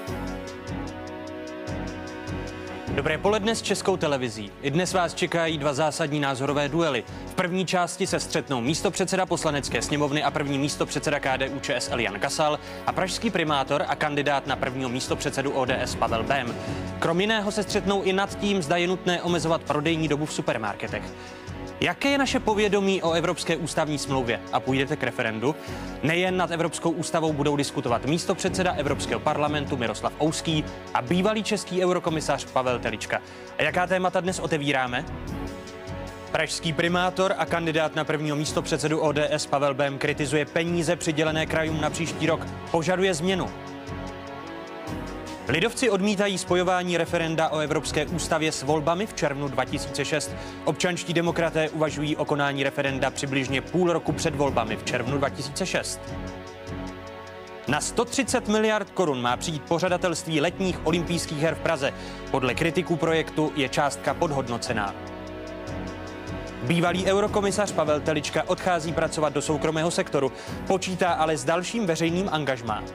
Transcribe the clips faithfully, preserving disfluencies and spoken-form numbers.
Dobré poledne s Českou televizí. I dnes vás čekají dva zásadní názorové duely. V první části se střetnou místopředseda Poslanecké sněmovny a první místopředseda K D U Č S L Jan Kasal a pražský primátor a kandidát na prvního místopředsedu O D S Pavel Bém. Krom jiného se střetnou i nad tím, zda je nutné omezovat prodejní dobu v supermarketech. Jaké je naše povědomí o Evropské ústavní smlouvě? A půjdete k referendu? Nejen nad Evropskou ústavou budou diskutovat místopředseda Evropského parlamentu Miroslav Ouský a bývalý český eurokomisař Pavel Telička. A jaká témata dnes otevíráme? Pražský primátor a kandidát na prvního místopředsedu O D S Pavel Bém kritizuje peníze přidělené krajům na příští rok. Požaduje změnu. Lidovci odmítají spojování referenda o Evropské ústavě s volbami v červnu dva tisíce šest. Občanští demokraté uvažují o konání referenda přibližně půl roku před volbami v červnu dva tisíce šest. Na sto třicet miliard korun má přijít pořadatelství letních olympijských her v Praze. Podle kritiků projektu je částka podhodnocená. Bývalý eurokomisař Pavel Telička odchází pracovat do soukromého sektoru, počítá ale s dalším veřejným angažmá.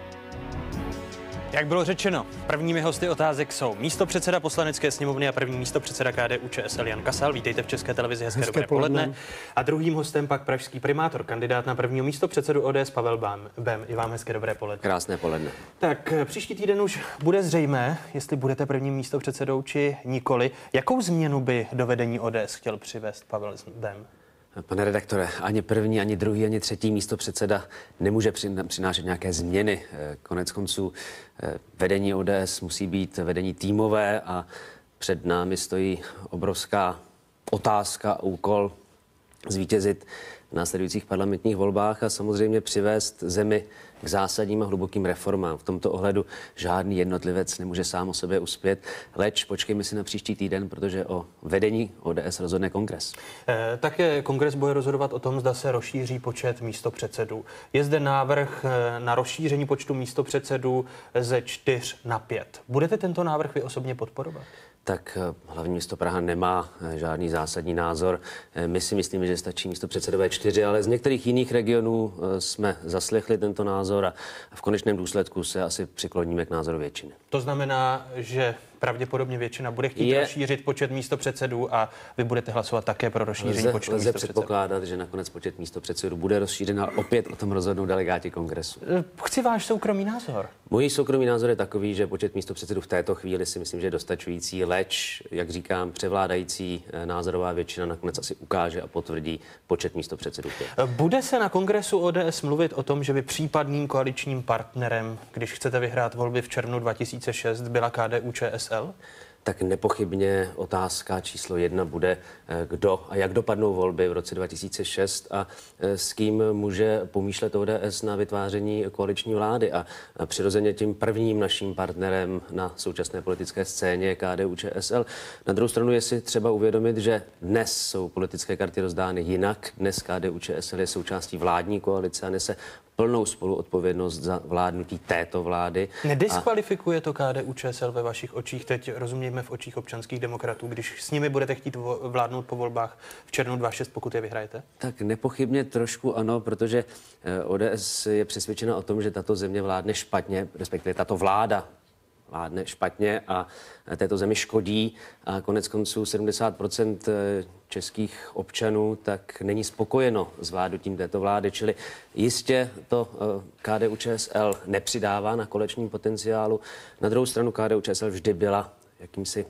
Jak bylo řečeno, prvními hosty otázek jsou místopředseda Poslanecké sněmovny a první místopředseda K D U Č S L Jan Kasal. Vítejte v České televizi, hezké, hezké dobré poledne. poledne. A druhým hostem pak pražský primátor, kandidát na prvního místopředsedu O D S Pavel Bém. I vám hezké dobré poledne. Krásné poledne. Tak příští týden už bude zřejmé, jestli budete prvním místopředsedou či nikoli. Jakou změnu by do vedení O D S chtěl přivést Pavel Bém? Pane redaktore, ani první, ani druhý, ani třetí místopředseda nemůže přinášet nějaké změny. Konec konců vedení O D S musí být vedení týmové a před námi stojí obrovská otázka a úkol zvítězit v následujících parlamentních volbách a samozřejmě přivést zemi k zásadním a hlubokým reformám. V tomto ohledu žádný jednotlivec nemůže sám o sobě uspět, leč počkejme si na příští týden, protože o vedení O D S rozhodne kongres. Eh, také kongres bude rozhodovat o tom, zda se rozšíří počet místopředsedů. Je zde návrh na rozšíření počtu místopředsedů ze čtyř na pět. Budete tento návrh vy osobně podporovat? Tak hlavní město Praha nemá žádný zásadní názor. My si myslíme, že stačí místopředsedové čtyři, ale z některých jiných regionů jsme zaslechli tento názor a v konečném důsledku se asi přikloníme k názoru většiny. To znamená, že pravděpodobně většina bude chtít je, rozšířit počet místopředsedů a vy budete hlasovat také pro rozšíření lze, počtu lze místopředsedů. předpokládat, že nakonec počet místopředsedů bude rozšířen a opět o tom rozhodnou delegáti kongresu. Chci váš soukromý názor. Můj soukromý názor je takový, že počet místopředsedů v této chvíli si myslím, že je dostačující, leč, jak říkám, převládající názorová většina nakonec asi ukáže a potvrdí počet místopředsedů. Bude se na kongresu O D S mluvit o tom, že by případným koaličním partnerem, když chcete vyhrát volby v červnu dva tisíce šest, byla K D U Č S L? Tak nepochybně otázka číslo jedna bude, kdo a jak dopadnou volby v roce dva tisíce šest a s kým může pomýšlet O D S na vytváření koaliční vlády. A přirozeně tím prvním naším partnerem na současné politické scéně je K D U Č S L. Na druhou stranu je si třeba uvědomit, že dnes jsou politické karty rozdány jinak. Dnes K D U Č S L je součástí vládní koalice a nese plnou spoluodpovědnost za vládnutí této vlády. Nediskvalifikuje to K D U Č S L ve vašich očích, teď rozumějme v očích občanských demokratů, když s nimi budete chtít vládnout po volbách v červnu dvacet šest, pokud je vyhrajete? Tak nepochybně trošku ano, protože O D S je přesvědčena o tom, že tato země vládne špatně, respektive tato vláda vládne špatně a této zemi škodí a konec konců sedmdesát procent českých občanů tak není spokojeno s vládnutím této vlády, čili jistě to K D U Č S L nepřidává na koaličním potenciálu. Na druhou stranu K D U Č S L vždy byla jakýmsi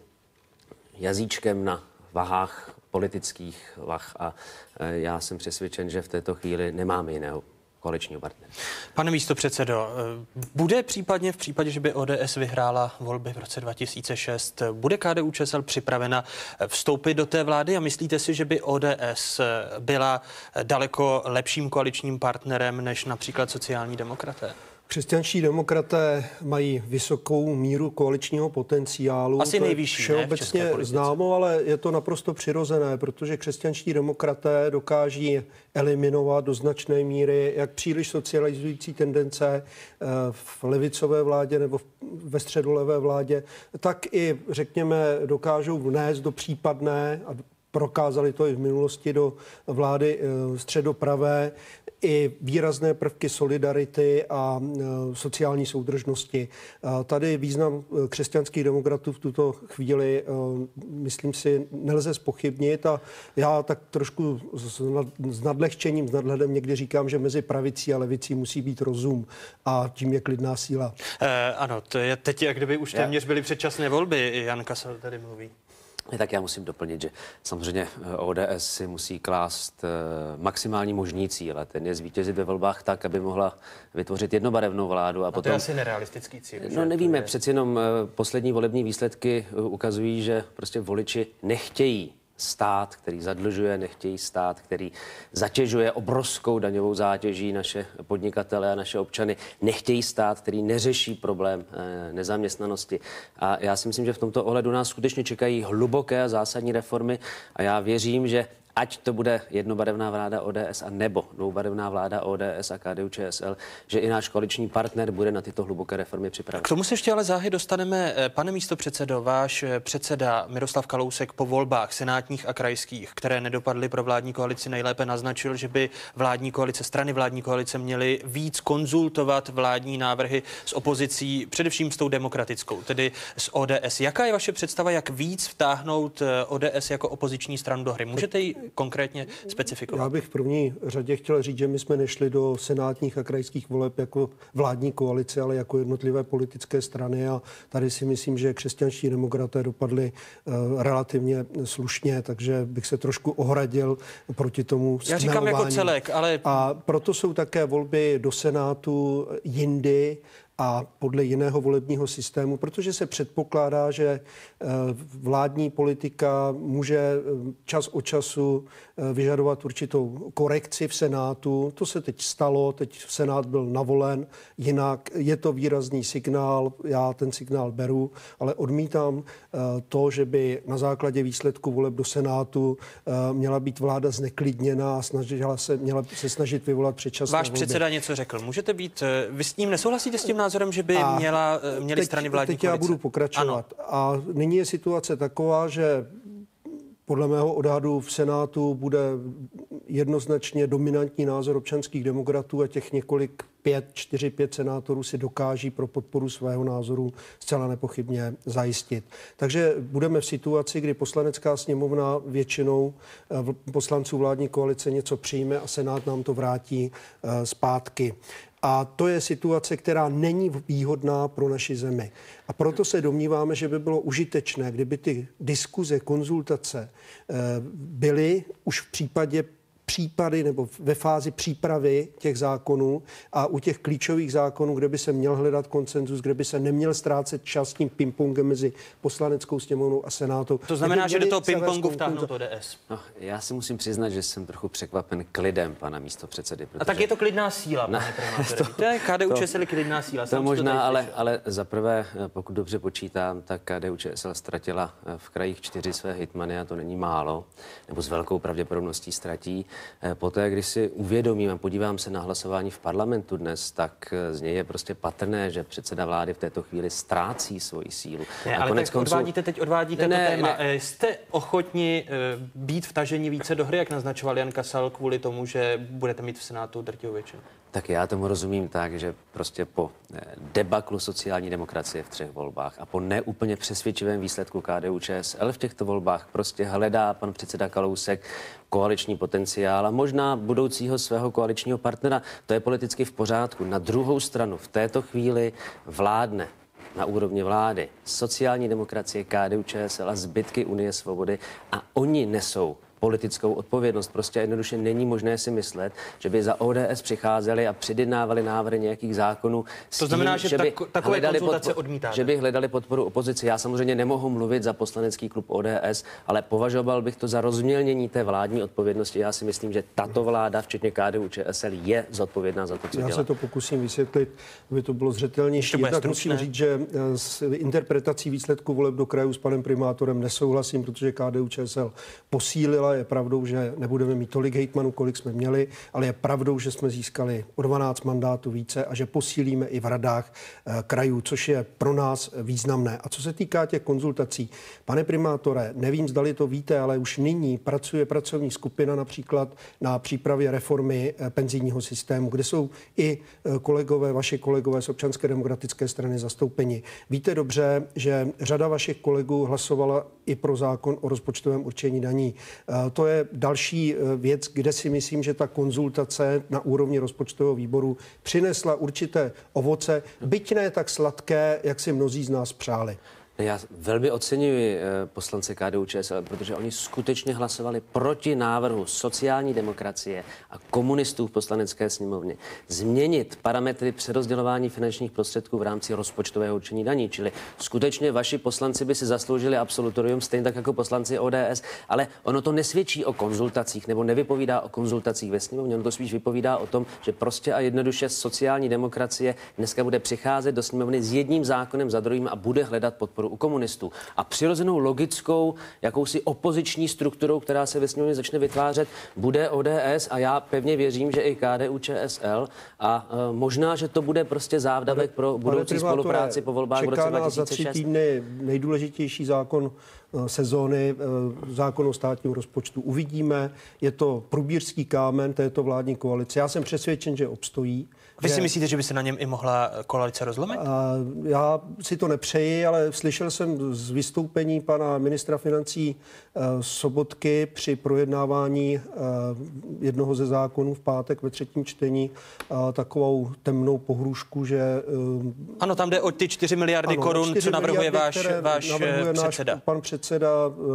jazyčkem na vahách politických vah a já jsem přesvědčen, že v této chvíli nemáme jiného koaličního partnera. Pane místopředsedo, bude případně v případě, že by O D S vyhrála volby v roce dva tisíce šest, bude K D U Č S L připravena vstoupit do té vlády a myslíte si, že by O D S byla daleko lepším koaličním partnerem než například sociální demokraté? Křesťanští demokraté mají vysokou míru koaličního potenciálu. Asi nejvyšší, všeobecně ne, známo, ale je to naprosto přirozené, protože křesťanští demokraté dokáží eliminovat do značné míry jak příliš socializující tendence v levicové vládě nebo ve středolevé vládě, tak i, řekněme, dokážou vnést do případné, a prokázali to i v minulosti, do vlády středopravé, i výrazné prvky solidarity a sociální soudržnosti. Tady význam křesťanských demokratů v tuto chvíli, myslím si, nelze zpochybnit a já tak trošku s nadlehčením, s nadhledem někdy říkám, že mezi pravicí a levicí musí být rozum a tím je klidná síla. Eh, ano, to je teď, jak kdyby už téměř byly předčasné volby. Jan Kasal tady mluví. Tak já musím doplnit, že samozřejmě O D S si musí klást maximální možný cíl. Ten je zvítězit ve volbách tak, aby mohla vytvořit jednobarevnou vládu. A, a potom... to je asi nerealistický cíl. No nevíme, je... přeci jenom poslední volební výsledky ukazují, že prostě voliči nechtějí stát, který zadlužuje, nechtějí stát, který zatěžuje obrovskou daňovou zátěží naše podnikatele a naše občany, nechtějí stát, který neřeší problém eh, nezaměstnanosti. A já si myslím, že v tomto ohledu nás skutečně čekají hluboké a zásadní reformy a já věřím, že ať to bude jednobarevná vláda O D S a nebo dvoubarevná vláda O D S a K D U Č S L, že i náš koaliční partner bude na tyto hluboké reformy připraven. K tomu se ještě ale záhy dostaneme. Pane místopředsedo, váš předseda Miroslav Kalousek po volbách senátních a krajských, které nedopadly pro vládní koalici, nejlépe naznačil, že by vládní koalice, strany vládní koalice měly víc konzultovat vládní návrhy s opozicí, především s tou demokratickou, tedy s O D S. Jaká je vaše představa, jak víc vtáhnout O D S jako opoziční stranu do hry? Můžete ji konkrétně specifikovat? Já bych v první řadě chtěl říct, že my jsme nešli do senátních a krajských voleb jako vládní koalice, ale jako jednotlivé politické strany a tady si myslím, že křesťanští demokraté dopadli uh, relativně slušně, takže bych se trošku ohradil proti tomu Já říkám jako celek, ale... A proto jsou také volby do Senátu jindy a podle jiného volebního systému, protože se předpokládá, že vládní politika může čas od času vyžadovat určitou korekci v Senátu. To se teď stalo, teď Senát byl navolen, jinak je to výrazný signál, já ten signál beru, ale odmítám to, že by na základě výsledku voleb do Senátu měla být vláda zneklidněná a snažila se, měla se snažit vyvolat předčasné Váš volby. předseda něco řekl. Můžete být, vy s ním nesouhlasíte s tím názorem, že by a měla, měly teď, strany vládní teď já koalice? budu pokračovat. Ano. A nyní je situace taková, že podle mého odhadu v Senátu bude jednoznačně dominantní názor občanských demokratů a těch několik pět, čtyři, pět senátorů si dokáží pro podporu svého názoru zcela nepochybně zajistit. Takže budeme v situaci, kdy poslanecká sněmovna většinou poslanců vládní koalice něco přijme a Senát nám to vrátí zpátky. A to je situace, která není výhodná pro naši zemi. A proto se domníváme, že by bylo užitečné, kdyby ty diskuze, konzultace byly už v případě případy nebo ve fázi přípravy těch zákonů a u těch klíčových zákonů, kde by se měl hledat konsenzus, kde by se neměl ztrácet čas tím pingpongem mezi poslaneckou sněmovnou a Senátu. To znamená, že do toho pingpongu vtáhnout O D S. No, já si musím přiznat, že jsem trochu překvapen klidem pana místopředsedy. A tak je to klidná síla, pane primátore. To je K D U Č S L klidná síla. To možná, ale, ale zaprvé, pokud dobře počítám, tak K D U Č S L ztratila v krajích čtyři své hejtmany a to není málo, nebo s velkou pravděpodobností ztratí. Poté, když si uvědomím a podívám se na hlasování v parlamentu dnes, tak z něj je prostě patrné, že předseda vlády v této chvíli ztrácí svoji sílu. Ne, ale tak konců... odvádíte, teď odvádíte ne, to téma. Ne. Jste ochotni uh, být vtaženi více do hry, jak naznačoval Jan Kasal, kvůli tomu, že budete mít v Senátu drtivou většinu? Tak já tomu rozumím tak, že prostě po debaklu sociální demokracie v třech volbách a po neúplně přesvědčivém výsledku K D U Č S L v těchto volbách prostě hledá pan předseda Kalousek koaliční potenciál a možná budoucího svého koaličního partnera. To je politicky v pořádku. Na druhou stranu v této chvíli vládne na úrovni vlády sociální demokracie, K D U Č S L a zbytky Unie svobody a oni nesou politickou odpovědnost. Prostě jednoduše není možné si myslet, že by za O D S přicházeli a předjednávali návrhy nějakých zákonů. To znamená, tím, že, že by tak, takové konzultace podpo- odmítáte. Že by hledali podporu opozici. Já samozřejmě nemohu mluvit za poslanecký klub O D S, ale považoval bych to za rozmělnění té vládní odpovědnosti. Já si myslím, že tato vláda, včetně K D U Č S L, je zodpovědná za to, co Já dělá. Já se to pokusím vysvětlit, aby to bylo zřetelnější. Tak musím říct, že s interpretací výsledku voleb do krajů s panem primátorem nesouhlasím, protože K D U Č S L posílila říkala, je pravdou, že nebudeme mít tolik hejtmanů, kolik jsme měli, ale je pravdou, že jsme získali o dvanáct mandátů více a že posílíme i v radách eh, krajů, což je pro nás významné. A co se týká těch konzultací, pane primátore, nevím, zdali to víte, ale už nyní pracuje pracovní skupina například na přípravě reformy eh, penzijního systému, kde jsou i eh, kolegové, vaši kolegové z Občanské demokratické strany zastoupeni. Víte dobře, že řada vašich kolegů hlasovala i pro zákon o rozpočtovém určení daní. To je další věc, kde si myslím, že ta konzultace na úrovni rozpočtového výboru přinesla určité ovoce, byť ne tak sladké, jak si mnozí z nás přáli. Já velmi oceňuji poslance K D U Č S L, protože oni skutečně hlasovali proti návrhu sociální demokracie a komunistů v poslanecké sněmovně změnit parametry přerozdělování finančních prostředků v rámci rozpočtového určení daní. Čili skutečně vaši poslanci by si zasloužili absolutorium, stejně tak jako poslanci O D S, ale ono to nesvědčí o konzultacích nebo nevypovídá o konzultacích ve sněmovně, ono to spíš vypovídá o tom, že prostě a jednoduše sociální demokracie dneska bude přicházet do sněmovny s jedním zákonem za druhým a bude hledat podporu u komunistů. A přirozenou logickou, jakousi opoziční strukturou, která se ve sněmovně začne vytvářet, bude O D S a já pevně věřím, že i K D U Č S L a uh, možná, že to bude prostě závdavek pro budoucí spolupráci po volbách v roce dva tisíce šest. Čeká nás za tři týdny nejdůležitější zákon sezóny, zákon o státním rozpočtu. Uvidíme, je to průbířský kámen této vládní koalice. Já jsem přesvědčen, že obstojí. Vy že... si myslíte, že by se na něm i mohla koalice rozlomit? Já si to nepřeji, ale slyšel jsem z vystoupení pana ministra financí Sobotky při projednávání jednoho ze zákonů v pátek ve třetím čtení takovou temnou pohrůžku, že... Ano, tam jde o ty čtyři miliardy ano, korun, co navrhuje váš, váš navrhuje předseda. Náš pan předseda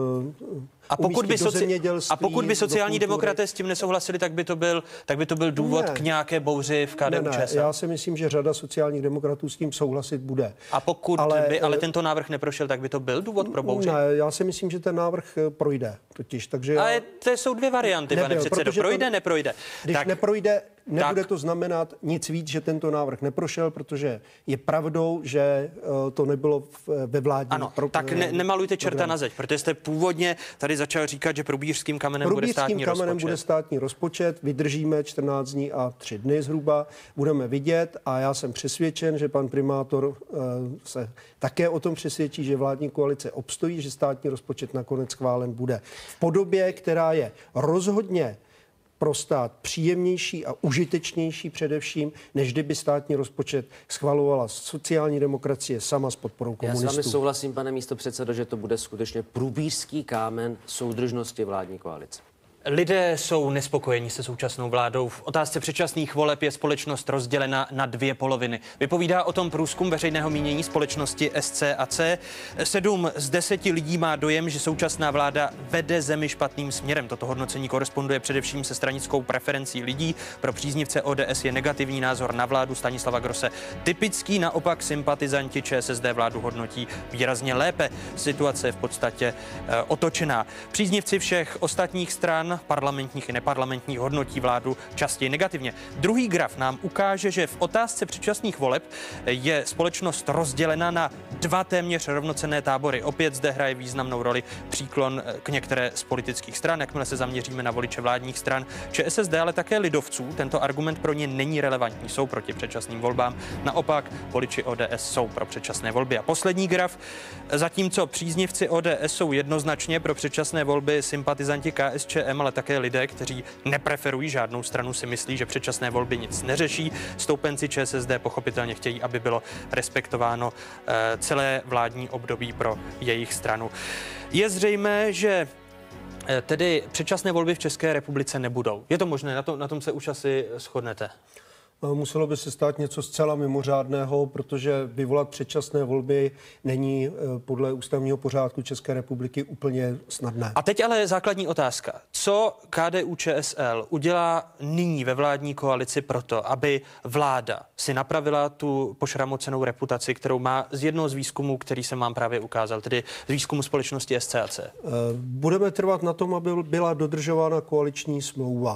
A pokud, by soci... a pokud by sociální do demokraté s tím nesouhlasili, tak by to byl, tak by to byl důvod ne. k nějaké bouři v K D U Č S L? Ne, ne, já si myslím, že řada sociálních demokratů s tím souhlasit bude. A pokud ale, by ale tento návrh neprošel, tak by to byl důvod pro bouři? Ne, já si myslím, že ten návrh projde totiž. Takže ale já... to jsou dvě varianty, nebyl, pane předsedo. Projde, to... neprojde. Když tak... neprojde, nebude tak. to znamenat nic víc, že tento návrh neprošel, protože je pravdou, že uh, to nebylo v, ve vládní... Ano, pro, tak ne, nemalujte čerta program. Na zeď, protože jste původně tady začal říkat, že průbířským kamenem bude státní kamenem rozpočet. bude státní rozpočet, vydržíme čtrnáct dní a tři dny zhruba, budeme vidět a já jsem přesvědčen, že pan primátor uh, se také o tom přesvědčí, že vládní koalice obstojí, že státní rozpočet nakonec schválen bude v podobě, která je rozhodně pro stát příjemnější a užitečnější především, než kdyby státní rozpočet schvalovala sociální demokracie sama s podporou komunistů. Já s vámi souhlasím, pane místopředsedo, že to bude skutečně průbířský kámen soudržnosti vládní koalice. Lidé jsou nespokojení se současnou vládou. V otázce předčasných voleb je společnost rozdělena na dvě poloviny. Vypovídá o tom průzkum veřejného mínění společnosti S C A C. Sedm z deseti lidí má dojem, že současná vláda vede zemi špatným směrem. Toto hodnocení koresponduje především se stranickou preferencí lidí. Pro příznivce O D S je negativní názor na vládu Stanislava Grosse typický, naopak sympatizanti Č S S D vládu hodnotí výrazně lépe. Situace je v podstatě e, otočená. Příznivci všech ostatních stran parlamentních i neparlamentních hodnotí vládu častěji negativně. Druhý graf nám ukáže, že v otázce předčasných voleb je společnost rozdělena na dva téměř rovnocenné tábory. Opět zde hraje významnou roli příklon k některé z politických stran, jakmile se zaměříme na voliče vládních stran Č S S D, ale také lidovců. Tento argument pro ně není relevantní, jsou proti předčasným volbám. Naopak voliči O D S jsou pro předčasné volby. A poslední graf, zatímco příznivci O D S jsou jednoznačně pro předčasné volby, sympatizanti K S Č M, ale také lidé, kteří nepreferují žádnou stranu, si myslí, že předčasné volby nic neřeší. Stoupenci Č S S D pochopitelně chtějí, aby bylo respektováno e, celé vládní období pro jejich stranu. Je zřejmé, že e, tedy předčasné volby v České republice nebudou. Je to možné? Na, to, na tom se už asi shodnete. Muselo by se stát něco zcela mimořádného, protože vyvolat předčasné volby není podle ústavního pořádku České republiky úplně snadné. A teď ale základní otázka. Co K D U Č S L udělá nyní ve vládní koalici proto, aby vláda si napravila tu pošramocenou reputaci, kterou má z jednoho z výzkumů, který jsem vám právě ukázal, tedy z výzkumu společnosti S C A C? Budeme trvat na tom, aby byla dodržována koaliční smlouva.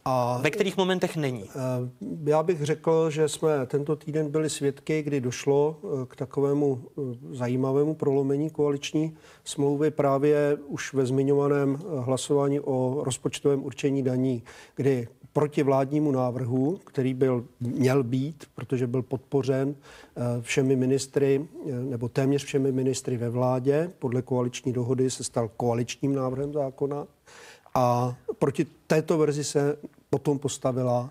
A ve kterých momentech není? Já bych řekl, že jsme tento týden byli svědky, kdy došlo k takovému zajímavému prolomení koaliční smlouvy právě už ve zmiňovaném hlasování o rozpočtovém určení daní, kdy proti vládnímu návrhu, který byl, měl být, protože byl podpořen všemi ministry, nebo téměř všemi ministry ve vládě, podle koaliční dohody se stal koaličním návrhem zákona. A proti této verzi se potom postavila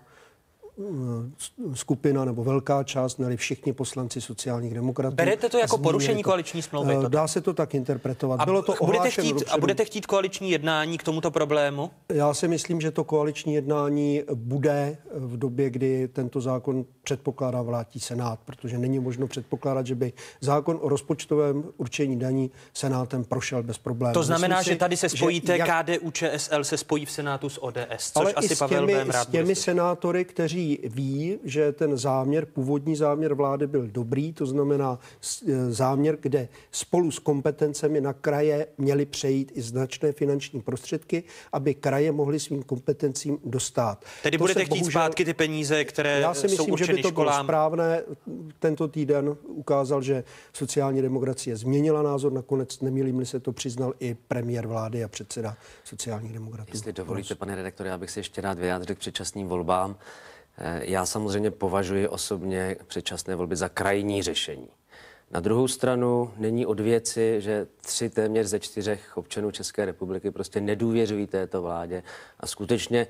skupina nebo velká část, ne všichni poslanci sociálních demokratů. Berete to jako porušení to, koaliční smlouvy? Dá toto? se to tak interpretovat. A, Bylo to budete chtít, dopředu. a budete chtít koaliční jednání k tomuto problému? Já si myslím, že to koaliční jednání bude v době, kdy tento zákon předpokládá vládní Senát, protože není možno předpokládat, že by zákon o rozpočtovém určení daní Senátem prošel bez problémů. To znamená, myslím že si, tady se spojíte, jak... K D U Č S L se spojí v Senátu s O D S, což ale asi i s Pavel těmi, Bém rád s těmi bude senátory, kteří ví, že ten záměr, původní záměr vlády byl dobrý, to znamená záměr, kde spolu s kompetencemi na kraje měly přejít i značné finanční prostředky, aby kraje mohly svým kompetencím dostat. Tedy to budete chtít bohužel... zpátky ty peníze, které Já si jsou myslím, že by to školám. bylo správné. Tento týden ukázal, že sociální demokracie změnila názor, nakonec nemýlím-li se to přiznal i premiér vlády a předseda sociálních demokratů. Jestli dovolíte, pane redaktore, já bych se ještě rád vyjádřil k předčasným volbám. Já samozřejmě považuji osobně předčasné volby za krajní řešení. Na druhou stranu není od věci, že tři téměř ze čtyřech občanů České republiky prostě nedůvěřují této vládě a skutečně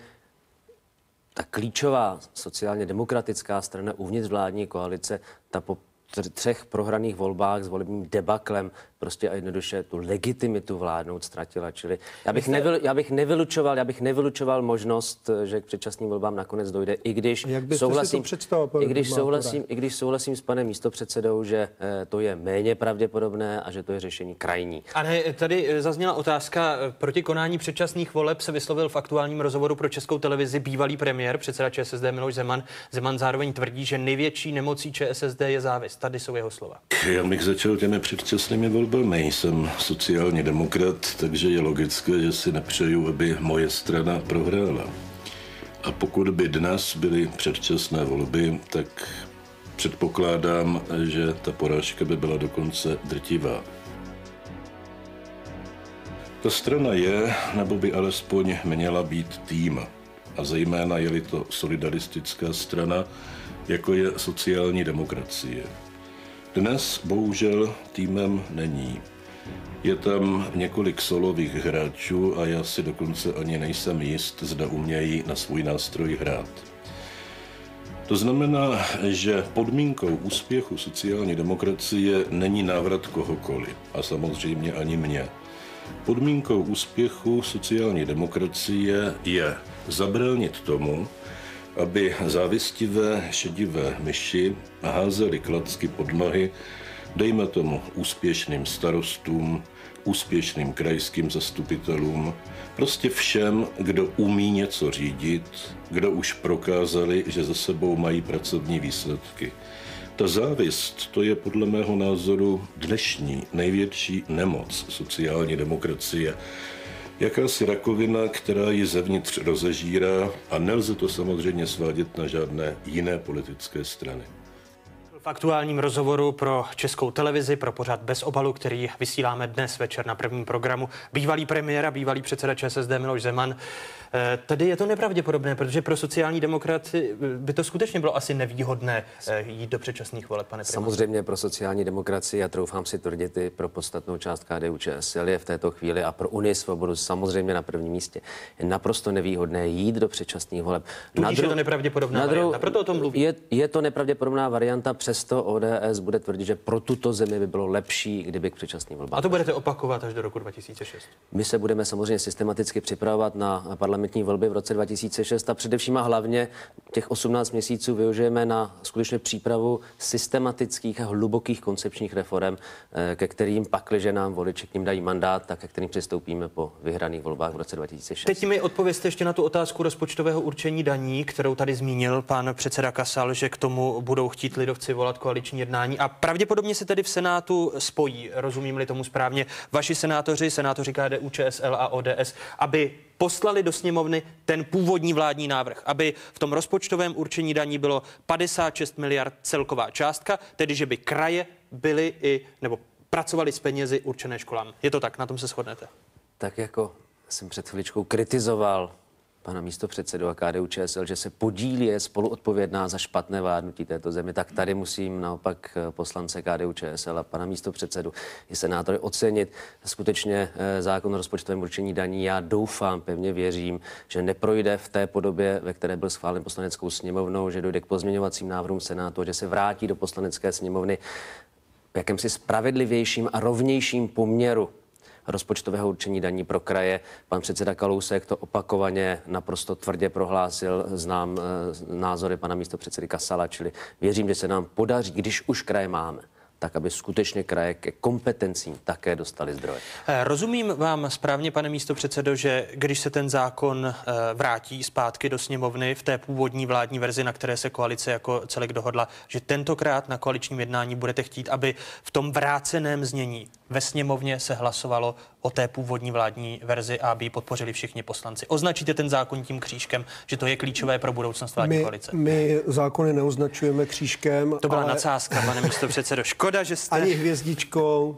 ta klíčová sociálně demokratická strana uvnitř vládní koalice, ta po třech prohraných volbách s volebním debaklem prostě a jednoduše tu legitimitu vládnout ztratila. Čili já bych, nevyl, já bych nevylučoval, já bych nevylučoval možnost, že k předčasným volbám nakonec dojde, i když souhlasím, i když souhlasím, i když souhlasím s panem místopředsedou, že eh, to je méně pravděpodobné a že to je řešení krajní. Ale tady zazněla otázka, proti konání předčasných voleb se vyslovil v aktuálním rozhovoru pro Českou televizi bývalý premiér, předseda Č S S D Miloš Zeman. Zeman zároveň tvrdí, že největší nemocí Č S S D je závist. Tady jsou jeho slova. Já bych začal těmi předčasnými volbami. Jsem sociální demokrat, takže je logické, že si nepřeju, aby moje strana prohrála. A pokud by dnes byly předčasné volby, tak předpokládám, že ta porážka by byla dokonce drtivá. Ta strana je, nebo by alespoň měla být tým. A zejména je-li to solidaristická strana, jako je sociální demokracie. Dnes bohužel týmem není. Je tam několik solových hráčů a já si dokonce ani nejsem jist, zda umějí na svůj nástroj hrát. To znamená, že podmínkou úspěchu sociální demokracie není návrat kohokoliv a samozřejmě ani mě. Podmínkou úspěchu sociální demokracie je zabránit tomu, aby závistivé šedivé myši házely klacky pod nohy, dejme tomu úspěšným starostům, úspěšným krajským zastupitelům, prostě všem, kdo umí něco řídit, kdo už prokázali, že za sebou mají pracovní výsledky. Ta závist, to je podle mého názoru dnešní největší nemoc sociální demokracie. Jakási rakovina, která ji zevnitř rozežírá a nelze to samozřejmě svádět na žádné jiné politické strany. V aktuálním rozhovoru pro Českou televizi, pro pořad Bez obalu, který vysíláme dnes večer na prvním programu, bývalý premiér a bývalý předseda Č S S D Miloš Zeman. Tady je to nepravděpodobné, protože pro sociální demokraty by to skutečně bylo asi nevýhodné jít do předčasných voleb, pane primátor. Samozřejmě pro sociální demokracii a troufám si tvrdit i pro podstatnou část K D U Č S L je v této chvíli a pro Unii svobodu samozřejmě na prvním místě. Je naprosto nevýhodné jít do předčasných voleb. Tudíž je to nepravděpodobná na varianta, proto o tom mluví. Je, je to nepravděpodobná varianta, přesto O D S bude tvrdit, že pro tuto zemi by bylo lepší, kdyby k předčasným volbám. A to budete opakovat až do roku dva tisíce šest. My se budeme samozřejmě systematicky připravovat na parlamentní volby v roce dva tisíce šest a především a hlavně těch osmnáct měsíců využijeme na skutečně přípravu systematických a hlubokých koncepčních reforem, ke kterým pakliže nám voliči k ním dají mandát, tak ke kterým přistoupíme po vyhraných volbách v roce dva tisíce šest. Teď mi odpovězte ještě na tu otázku rozpočtového určení daní, kterou tady zmínil pan předseda Kasal, že k tomu budou chtít lidovci vyvolat koaliční jednání a pravděpodobně se tedy v Senátu spojí, rozumím-li tomu správně, vaši senátoři, senátoři K D U Č S L a O D S, aby poslali do sněmovny ten původní vládní návrh, aby v tom rozpočtovém určení daní bylo padesát šest miliard celková částka, tedy že by kraje byly i, nebo pracovali s penězi určené školám. Je to tak, na tom se shodnete? Tak jako jsem před chviličkou kritizoval pana místopředsedu a K D U Č S L, že se podílí, je spoluodpovědná za špatné vládnutí této země, tak tady musím naopak poslance K D U Č S L a pana místopředsedu i senátory ocenit. Skutečně zákon o rozpočtovém určení daní, já doufám, pevně věřím, že neprojde v té podobě, ve které byl schválen poslaneckou sněmovnou, že dojde k pozměňovacím návrhům Senátu a že se vrátí do poslanecké sněmovny v jakémsi spravedlivějším a rovnějším poměru rozpočtového určení daní pro kraje. Pan předseda Kalousek to opakovaně naprosto tvrdě prohlásil, znám e, názory pana místopředsedy Kasala, čili věřím, že se nám podaří, když už kraje máme, tak aby skutečně kraje ke kompetencím také dostali zdroje. Rozumím vám správně, pane místopředsedo, že když se ten zákon vrátí zpátky do sněmovny v té původní vládní verzi, na které se koalice jako celek dohodla, že tentokrát na koaličním jednání budete chtít, aby v tom vráceném znění ve sněmovně se hlasovalo o té původní vládní verzi a aby ji podpořili všichni poslanci. Označíte ten zákon tím křížkem, že to je klíčové pro budoucnost vládní my, koalice? My zákony neoznačujeme křížkem. To byla ale... nadsázka, pane místopředsedo. Škoda, že jste... Ani hvězdičkou,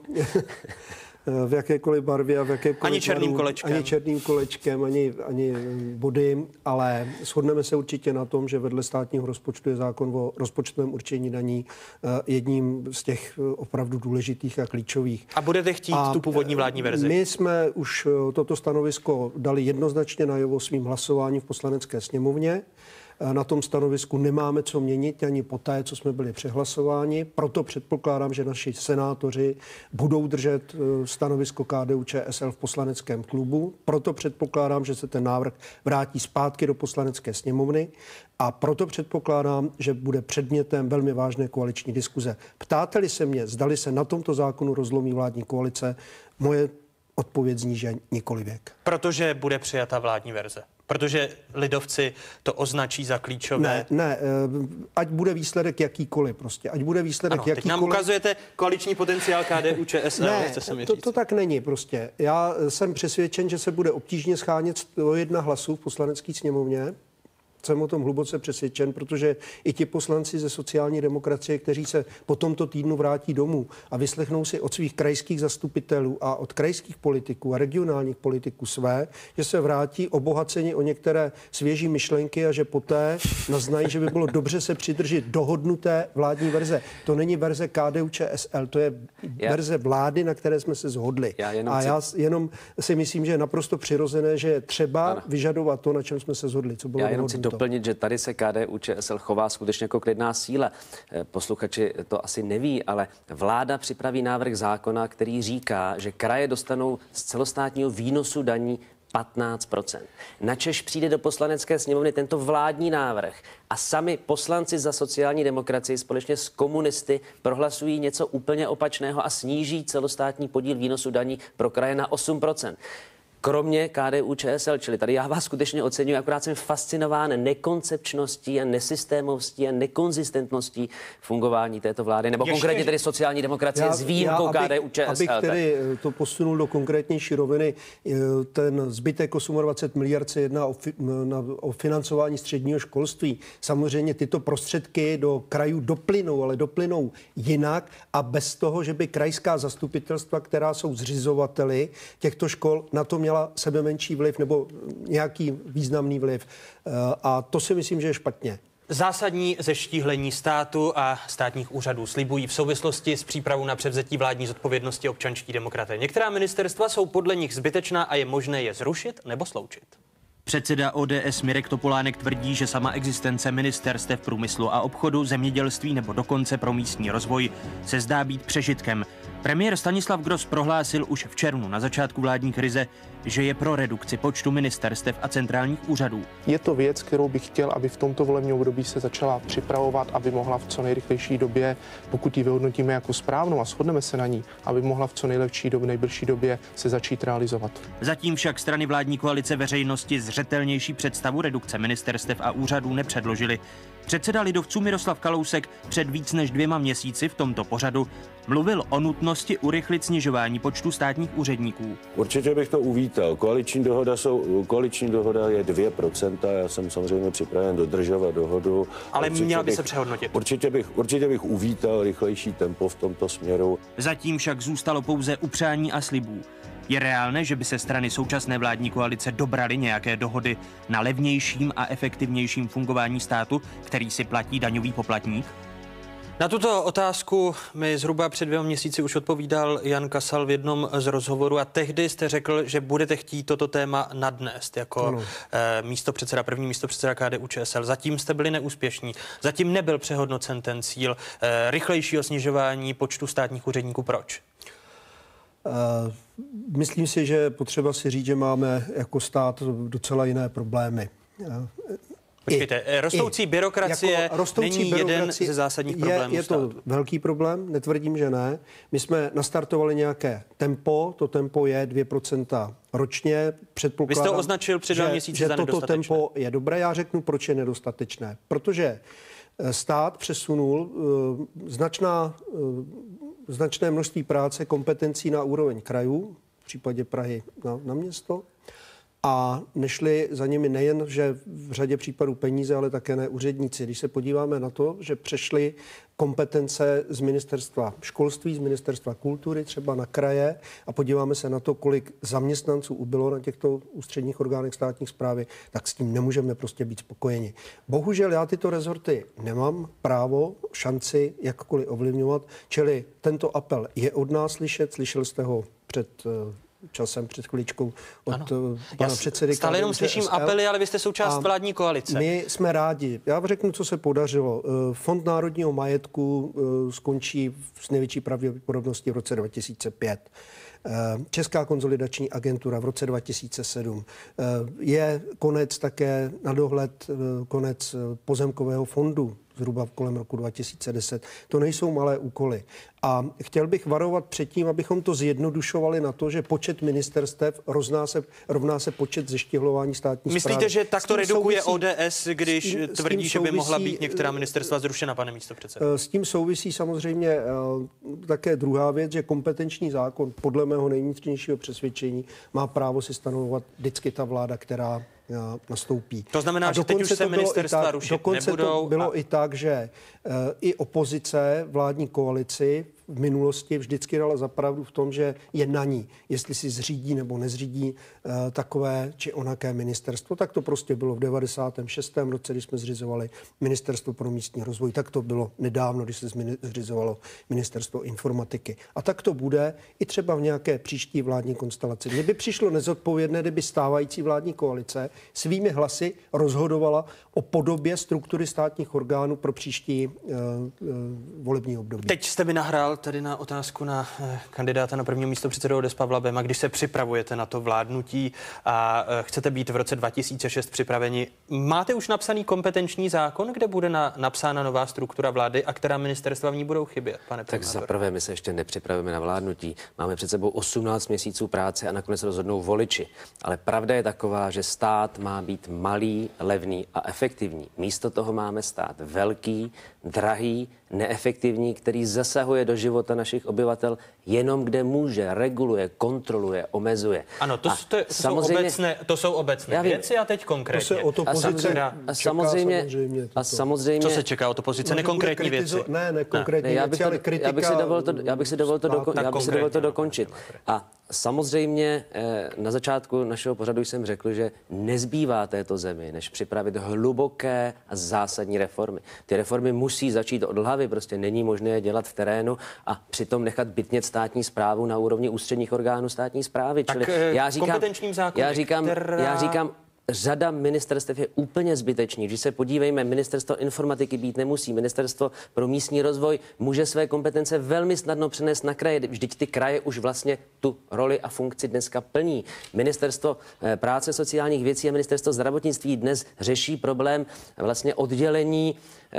v jakékoliv barvě a v jakékoliv ani černým baru, kolečkem. Ani černým kolečkem, ani, ani body, ale shodneme se určitě na tom, že vedle státního rozpočtu je zákon o rozpočtovém určení daní jedním z těch opravdu důležitých a klíčových. A budete chtít a tu původní vládní verzi? My jsme už toto stanovisko dali jednoznačně najevo svým hlasováním v poslanecké sněmovně. Na tom stanovisku nemáme co měnit ani poté, co jsme byli přehlasováni. Proto předpokládám, že naši senátoři budou držet stanovisko K D U Č S L v poslaneckém klubu. Proto předpokládám, že se ten návrh vrátí zpátky do poslanecké sněmovny. A proto předpokládám, že bude předmětem velmi vážné koaliční diskuze. Ptáte-li se mě, zdali se na tomto zákonu rozlomí vládní koalice, moje odpověď zní, že nikoli věk. Protože bude přijata vládní verze. Protože lidovci to označí za klíčové. Ne, ne, ať bude výsledek jakýkoliv prostě, ať bude výsledek ano, jakýkoliv. Teď nám ukazujete koaliční potenciál K D U Č S L, ne, chce se mi to, říct. to tak není prostě. Já jsem přesvědčen, že se bude obtížně schánět sto jedna hlasů v poslanecké sněmovně. Jsem o tom hluboce přesvědčen, protože i ti poslanci ze sociální demokracie, kteří se po tomto týdnu vrátí domů a vyslechnou si od svých krajských zastupitelů a od krajských politiků a regionálních politiků své, že se vrátí obohaceni o některé svěží myšlenky a že poté naznají, že by bylo dobře se přidržet dohodnuté vládní verze. To není verze K D U Č S L, to je já. verze vlády, na které jsme se shodli. Já a já jenom si myslím, že je naprosto přirozené, že je třeba ano. vyžadovat to, na čem jsme se shodli, co bylo dohodnuto. Doplnit, že tady se K D U Č S L chová skutečně jako klidná síla. Posluchači to asi neví, ale vláda připraví návrh zákona, který říká, že kraje dostanou z celostátního výnosu daní patnáct procent. Načež přijde do poslanecké sněmovny tento vládní návrh a sami poslanci za sociální demokracii společně s komunisty prohlasují něco úplně opačného a sníží celostátní podíl výnosu daní pro kraje na osm procent. Kromě K D U Č S L, čili tady já vás skutečně oceňuji, akorát jsem fascinován nekoncepčností a nesystémovostí a nekonzistentností fungování této vlády, nebo Ještě, konkrétně tedy sociální demokracie já, s výjimkou K D U Č S L. Abych tedy to posunul do konkrétnější roviny, ten zbytek dvacet osm miliard se jedná o, fi, na, o financování středního školství. Samozřejmě tyto prostředky do krajů doplynou, ale doplynou jinak a bez toho, že by krajská zastupitelstva, která jsou zřizovateli těchto škol, na to měla sebe menší vliv nebo nějaký významný vliv. A to si myslím, že je špatně. Zásadní zeštíhlení státu a státních úřadů slibují v souvislosti s přípravou na převzetí vládní zodpovědnosti občanští demokraté. Některá ministerstva jsou podle nich zbytečná a je možné je zrušit nebo sloučit. Předseda O D S Mirek Topolánek tvrdí, že sama existence ministerstev průmyslu a obchodu, zemědělství nebo dokonce pro místní rozvoj se zdá být přežitkem. Premiér Stanislav Gross prohlásil už v červnu na začátku vládní krize, že je pro redukci počtu ministerstev a centrálních úřadů. Je to věc, kterou bych chtěl, aby v tomto volebním období se začala připravovat, aby mohla v co nejrychlejší době, pokud ji vyhodnotíme jako správnou a shodneme se na ní, aby mohla v co nejlepší době, nejbližší době se začít realizovat. Zatím však strany vládní koalice veřejnosti zřetelnější představu redukce ministerstev a úřadů nepředložily. Předseda lidovců Miroslav Kalousek před víc než dvěma měsíci v tomto pořadu mluvil o nutnosti urychlit snižování počtu státních úředníků. Určitě bych to uvítal. Koaliční dohoda, jsou, koaliční dohoda je dvě procenta. Já jsem samozřejmě připraven dodržovat dohodu. Ale určitě měla by bych, se přehodnotit. Určitě bych, určitě bych uvítal rychlejší tempo v tomto směru. Zatím však zůstalo pouze u přání a slibů. Je reálné, že by se strany současné vládní koalice dobraly nějaké dohody na levnějším a efektivnějším fungování státu, který si platí daňový poplatník? Na tuto otázku mi zhruba před dvěma měsíci už odpovídal Jan Kasal v jednom z rozhovorů a tehdy jste řekl, že budete chtít toto téma nadnést jako eh, místopředseda, první místopředseda K D U Č S L. Zatím jste byli neúspěšní. Zatím nebyl přehodnocen ten cíl eh, rychlejšího snižování počtu státních úředníků. Proč? Uh, myslím si, že potřeba si říct, že máme jako stát docela jiné problémy. Uh, Počkejte, I, rostoucí i, byrokracie jako rostoucí není byrokracie jeden ze zásadních problémů Je, je to státu. Velký problém, netvrdím, že ne. My jsme nastartovali nějaké tempo, to tempo je dvě procenta ročně. Předpokládám, Vy jste označil před dva měsíci že za toto nedostatečné. tempo je dobré. Já řeknu, proč je nedostatečné. Protože stát přesunul uh, značná, uh, značné množství práce, kompetencí na úroveň krajů, v případě Prahy na, na město, a nešli za nimi nejen, že v řadě případů peníze, ale také ne úředníci. Když se podíváme na to, že přešly kompetence z ministerstva školství, z ministerstva kultury, třeba na kraje, a podíváme se na to, kolik zaměstnanců ubylo na těchto ústředních orgánech státní správy, tak s tím nemůžeme prostě být spokojeni. Bohužel já tyto rezorty nemám právo, šanci jakkoliv ovlivňovat, čili tento apel je od nás slyšet, slyšel jste ho před časem, před chviličkou od ano. pana Já předsedy. Stále jenom slyším apely, ale vy jste součást vládní koalice. My jsme rádi. Já řeknu, co se podařilo. Fond národního majetku skončí s největší pravděpodobností v roce dva tisíce pět. Česká konsolidační agentura v roce dva tisíce sedm. Je konec také na dohled, konec pozemkového fondu zhruba kolem roku dva tisíce deset. To nejsou malé úkoly. A chtěl bych varovat před tím, abychom to zjednodušovali na to, že počet ministerstev rovná se, rovná se počet zeštihlování státní Myslíte, správy. že tak to redukuje souvisí, O D S, když tím, tvrdí, že by mohla být některá ministerstva zrušena, pane místopředsedo? S tím souvisí samozřejmě také druhá věc, že kompetenční zákon podle mého nejvnitřnějšího přesvědčení má právo si stanovovat vždycky ta vláda, která nastoupí. To znamená, a že teď už se ministerstva tak, rušit dokonce nebudou. To bylo a... i tak, že uh, i opozice vládní koalici v minulosti vždycky dala za pravdu v tom, že je na ní, jestli si zřídí nebo nezřídí uh, takové či onaké ministerstvo. Tak to prostě bylo v devadesátém šestém roce, když jsme zřizovali Ministerstvo pro místní rozvoj. Tak to bylo nedávno, když se zřizovalo Ministerstvo informatiky. A tak to bude i třeba v nějaké příští vládní konstelaci. Mně by přišlo nezodpovědné, kdyby stávající vládní koalice svými hlasy rozhodovala o podobě struktury státních orgánů pro příští uh, uh, volební období. Teď jste mi nahrál tedy na otázku na uh, kandidáta na prvního místopředsedu O D S Pavla Bema. Když se připravujete na to vládnutí a uh, chcete být v roce dva tisíce šest připraveni, máte už napsaný kompetenční zákon, kde bude na, napsána nová struktura vlády a která ministerstva v ní budou chybět, pane Tak primátor? za prvé, my se ještě nepřipravíme na vládnutí. Máme před sebou osmnáct měsíců práce a nakonec rozhodnou voliči. Ale pravda je taková, že stát má být malý, levný a efektivní. Místo toho máme stát velký, drahý, neefektivní, který zasahuje do života našich obyvatel jenom kde může, reguluje, kontroluje, omezuje. Ano, to, a to, to, samozřejmě, jsou obecné, to jsou obecné věci a teď konkrétně. To se od opozice a samozřejmě, samozřejmě a samozřejmě, co se čeká od opozice? No, nekonkrétní věci. Ne, nekonkrétní ne, já věci, ale kritika. Já bych si dovolil to, já bych si dovolil to, doko, já bych si dovolil to dokončit. A samozřejmě na začátku našeho pořadu jsem řekl, že nezbývá této zemi, než připravit hluboké a zásadní reformy. Ty reformy musí začít od hlavy, prostě není možné je dělat v terénu a přitom nechat bytnět státní správu na úrovni ústředních orgánů státní správy. Tak Čili já říkám, kompetenčním zákoně, já říkám, která... já říkám, řada ministerstev je úplně zbytečný. Když se podívejme, ministerstvo informatiky být nemusí, ministerstvo pro místní rozvoj může své kompetence velmi snadno přenést na kraje. Vždyť ty kraje už vlastně tu roli a funkci dneska plní. Ministerstvo práce, sociálních věcí a ministerstvo zdravotnictví dnes řeší problém vlastně oddělení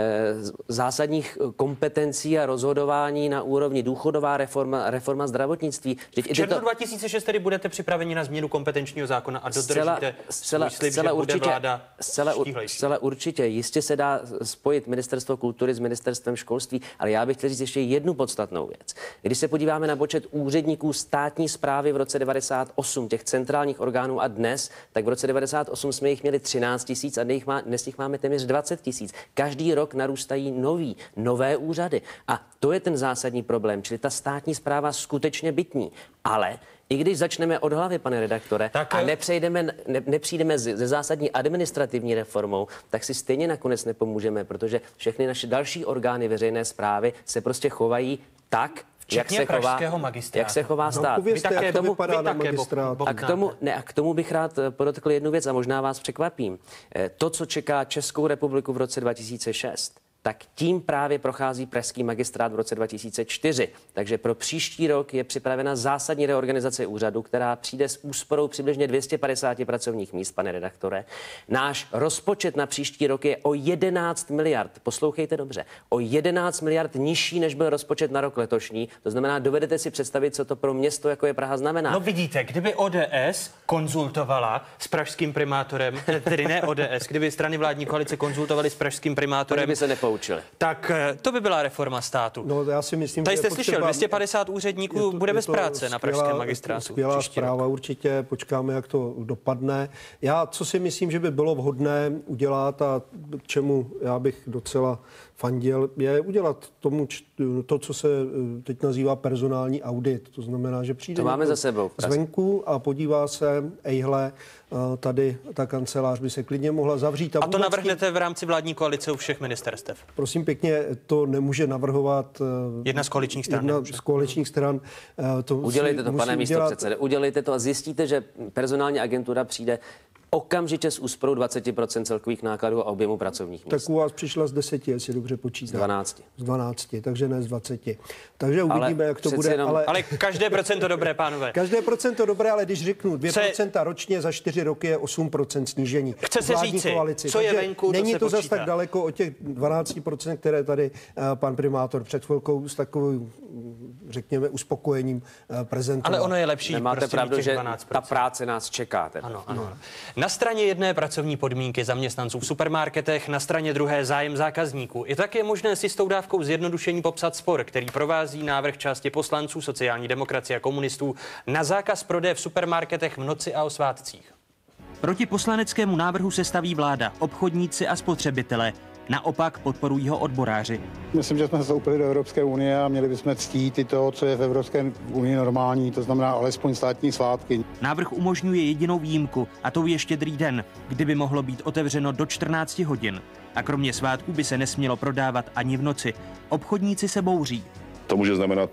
zásadních kompetencí a rozhodování na úrovni důchodová reforma, reforma zdravotnictví. V červnu dva tisíce šest tedy budete připraveni na změnu kompetenčního zákona a dodržíte svůj slib, že bude vláda štíhlejší. Zcela určitě. Jistě se dá spojit ministerstvo kultury s ministerstvem školství, ale já bych chtěl říct ještě jednu podstatnou věc. Když se podíváme na počet úředníků státní správy v roce devadesát osm, těch centrálních orgánů a dnes, tak v roce devadesát osm jsme jich měli třináct tisíc a dnes jich máme téměř dvacet tisíc. Každý rok narůstají noví, nové úřady. A to je ten zásadní problém, čili ta státní správa skutečně bytní. Ale i když začneme od hlavy, pane redaktore, tak a nepřejdeme, ne, nepřijdeme ze zásadní administrativní reformou, tak si stejně nakonec nepomůžeme, protože všechny naše další orgány veřejné správy se prostě chovají tak, jak se, chová, jak se chová stát. No, povězte, také, jak to tomu, vypadá na magistrát. A k tomu, ne, a k tomu bych rád podotkl jednu věc a možná vás překvapím. To, co čeká Českou republiku v roce dva tisíce šest, tak tím právě prochází pražský magistrát v roce dva tisíce čtyři. Takže pro příští rok je připravena zásadní reorganizace úřadu, která přijde s úsporou přibližně dvě stě padesát pracovních míst, pane redaktore. Náš rozpočet na příští rok je o jedenáct miliard, poslouchejte dobře, o jedenáct miliard nižší, než byl rozpočet na rok letošní. To znamená, dovedete si představit, co to pro město, jako je Praha, znamená. No vidíte, kdyby O D S konzultovala s pražským primátorem, tedy ne O D S, kdyby strany vládní koalice konzultovaly s pražským primátorem, by se nepoučili. Tak to by byla reforma státu. No, já si myslím, Tady jste že slyšel, dvě stě padesát úředníků to, bude bez to práce na pražském magistrátu. Skvělá zpráva, rok. určitě počkáme, jak to dopadne. Já, co si myslím, že by bylo vhodné udělat a k čemu já bych docela fandil, je udělat tomu to, co se teď nazývá personální audit. To znamená, že přijde to máme za sebou zvenku a podívá se, ejhle, tady ta kancelář by se klidně mohla zavřít. A, a to navrhnete v rámci vládní koalice u všech ministerstev? Prosím pěkně, to nemůže navrhovat jedna z koaličních stran. Jedna z koaličních stran. To udělejte to, pane místopředsedo, udělejte to a zjistíte, že personální agentura přijde okamžitě s úsporou dvacet procent celkových nákladů a objemu pracovních míst. Tak u vás přišla z deseti, jestli dobře počítám. Z dvanácti. Z dvanácti, takže ne z dvaceti. Takže uvidíme, ale jak to bude. Jenom... Ale... ale každé procento dobré, pánové. Každé procento dobré, ale když řeknu dvě procenta ročně za čtyři roky je osm procent snížení. Chce se říci, koalici. Co je venku, není to, to zas počítá. Tak daleko od těch dvanáct procent, které tady uh, pan primátor před chvilkou s takovou, řekněme, uspokojením uh, prezentoval. Ale ono je lepší. Nemáte prostě pravdu, že dvanáct procent. Ta práce nás čeká. Teda. Ano, ano. Na straně jedné pracovní podmínky zaměstnanců v supermarketech, na straně druhé zájem zákazníků. I tak je možné si s tou dávkou zjednodušení popsat spor, který provází návrh části poslanců sociální demokracie a komunistů na zákaz prodeje v supermarketech v noci a o svátcích. Proti poslaneckému návrhu se staví vláda, obchodníci a spotřebitelé. Naopak podporují ho odboráři. Myslím, že jsme vstoupili do Evropské unie a měli bychom ctít i to, co je v Evropské unii normální, to znamená alespoň státní svátky. Návrh umožňuje jedinou výjimku, a to je Štědrý den, kdy by mohlo být otevřeno do čtrnácti hodin. A kromě svátků by se nesmělo prodávat ani v noci. Obchodníci se bouří. To může znamenat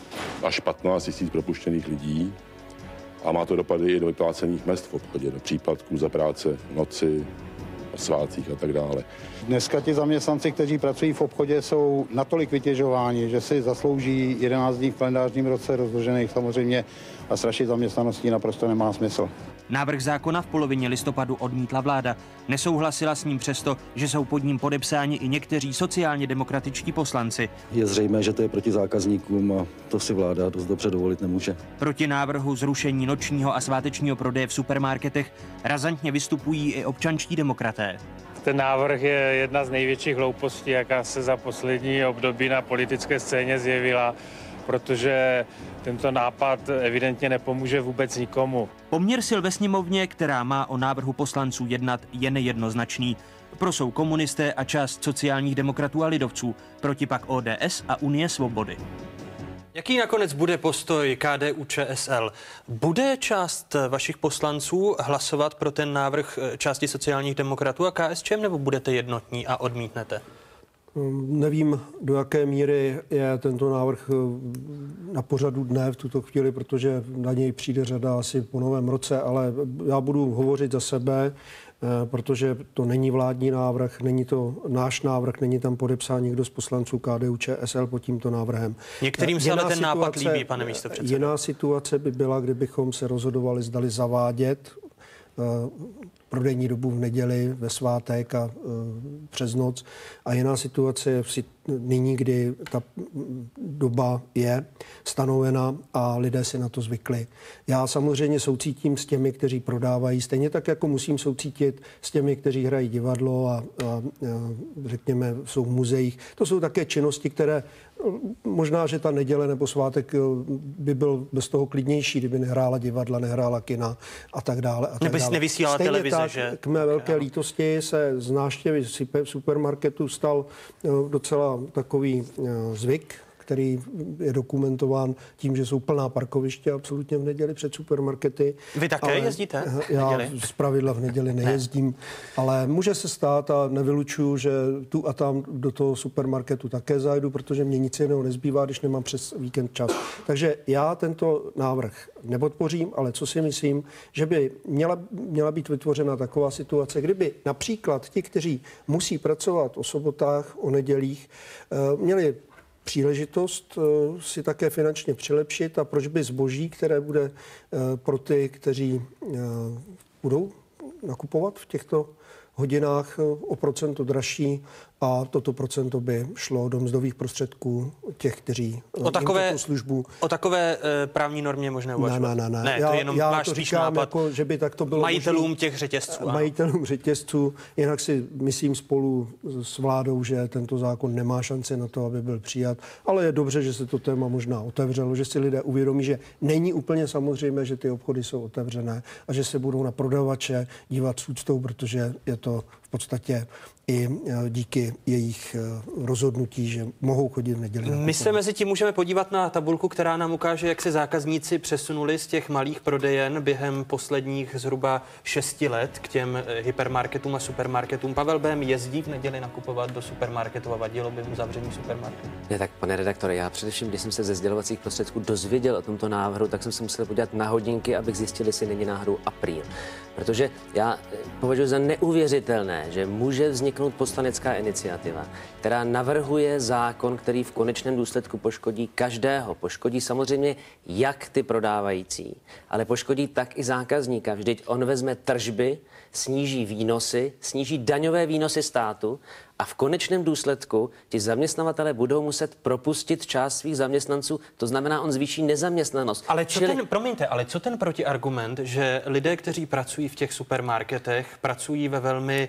až patnáct tisíc propuštěných lidí a má to dopady i do vyplácených mezd v obchodě, do příplatků za práce v noci, o svátcích a tak dále. Dneska ti zaměstnanci, kteří pracují v obchodě, jsou natolik vytěžováni, že si zaslouží jedenáct dní v kalendářním roce rozložených samozřejmě a strašit zaměstnaností naprosto nemá smysl. Návrh zákona v polovině listopadu odmítla vláda. Nesouhlasila s ním přesto, že jsou pod ním podepsáni i někteří sociálně demokratičtí poslanci. Je zřejmé, že to je proti zákazníkům a to si vláda dost dobře dovolit nemůže. Proti návrhu zrušení nočního a svátečního prodeje v supermarketech razantně vystupují i občanští demokraté. Ten návrh je jedna z největších hloupostí, jaká se za poslední období na politické scéně zjevila, protože tento nápad evidentně nepomůže vůbec nikomu. Poměr sil ve sněmovně, která má o návrhu poslanců jednat, je nejednoznačný. Pro jsou komunisté a část sociálních demokratů a lidovců, proti pak O D S a Unie svobody. Jaký nakonec bude postoj K D U Č S L? Bude část vašich poslanců hlasovat pro ten návrh části sociálních demokratů a K S Č M, nebo budete jednotní a odmítnete? Nevím, do jaké míry je tento návrh na pořadu dne v tuto chvíli, protože na něj přijde řada asi po novém roce, ale já budu hovořit za sebe, protože to není vládní návrh, není to náš návrh, není tam podepsán nikdo z poslanců K D U Č S L pod tímto návrhem. Některým se ale ten nápad líbí, pane místopředsedo. Jiná situace by byla, kdybychom se rozhodovali, zdali zavádět prodejní dobu v neděli, ve svátek a uh, přes noc. A jiná situace je nyní, kdy ta doba je stanovena a lidé si na to zvykli. Já samozřejmě soucítím s těmi, kteří prodávají, stejně tak, jako musím soucítit s těmi, kteří hrají divadlo a, a, a řekněme, jsou v muzeích. To jsou také činnosti, které možná, že ta neděle nebo svátek by byl bez toho klidnější, kdyby nehrála divadla, nehrála kina a tak dále. A tak dále. Nevysílala stejně televize, tak, že? K mé velké lítosti se z návštěvy supermarketu stal docela takový zvyk, který je dokumentován tím, že jsou plná parkoviště absolutně v neděli před supermarkety. Vy také ale jezdíte? Já zpravidla v neděli nejezdím, ne. ale může se stát a nevylučuju, že tu a tam do toho supermarketu také zajdu, protože mě nic jiného nezbývá, když nemám přes víkend čas. Takže já tento návrh nepodpořím, ale co si myslím, že by měla, měla být vytvořena taková situace, kdyby například ti, kteří musí pracovat o sobotách, o nedělích, měli příležitost si také finančně přilepšit a proč by zboží, které bude pro ty, kteří budou nakupovat v těchto hodinách o procento dražší a toto procento by šlo do mzdových prostředků těch, kteří o takové, službu. O takové e, právní normě možná uvažovat. Ne, ne, ne. ne já, to jenom já máš to spíš říkám, nápad jako, že by tak to bylo majitelům možný, těch řetězců. Ano. Majitelům řetězců. Jinak si myslím spolu s vládou, že tento zákon nemá šanci na to, aby byl přijat. Ale je dobře, že se to téma možná otevřelo, že si lidé uvědomí, že není úplně samozřejmé, že ty obchody jsou otevřené a že se budou na prodavače dívat s úctou, protože je to v podstatě i díky jejich rozhodnutí, že mohou chodit v neděli. My se mezi tím můžeme podívat na tabulku, která nám ukáže, jak se zákazníci přesunuli z těch malých prodejen během posledních zhruba šesti let k těm hypermarketům a supermarketům. Pavel Bém jezdí v neděli nakupovat do supermarketu a vadilo by mu zavření supermarketu? Ne, tak pane redaktore, já především, když jsem se ze sdělovacích prostředků dozvěděl o tomto návrhu, tak jsem se musel podívat na hodinky, abych zjistil, jestli není náhodou apríl. Protože já považuji za neuvěřitelné, že může vzniknout poslanecká iniciativa, která navrhuje zákon, který v konečném důsledku poškodí každého. Poškodí samozřejmě jak ty prodávající, ale poškodí tak i zákazníka. Vždyť on vezme tržby, sníží výnosy, sníží daňové výnosy státu a v konečném důsledku ti zaměstnavatelé budou muset propustit část svých zaměstnanců, to znamená, on zvýší nezaměstnanost. Ale co Čili... ten, promiňte, ale co ten protiargument, že lidé, kteří pracují v těch supermarketech, pracují ve velmi,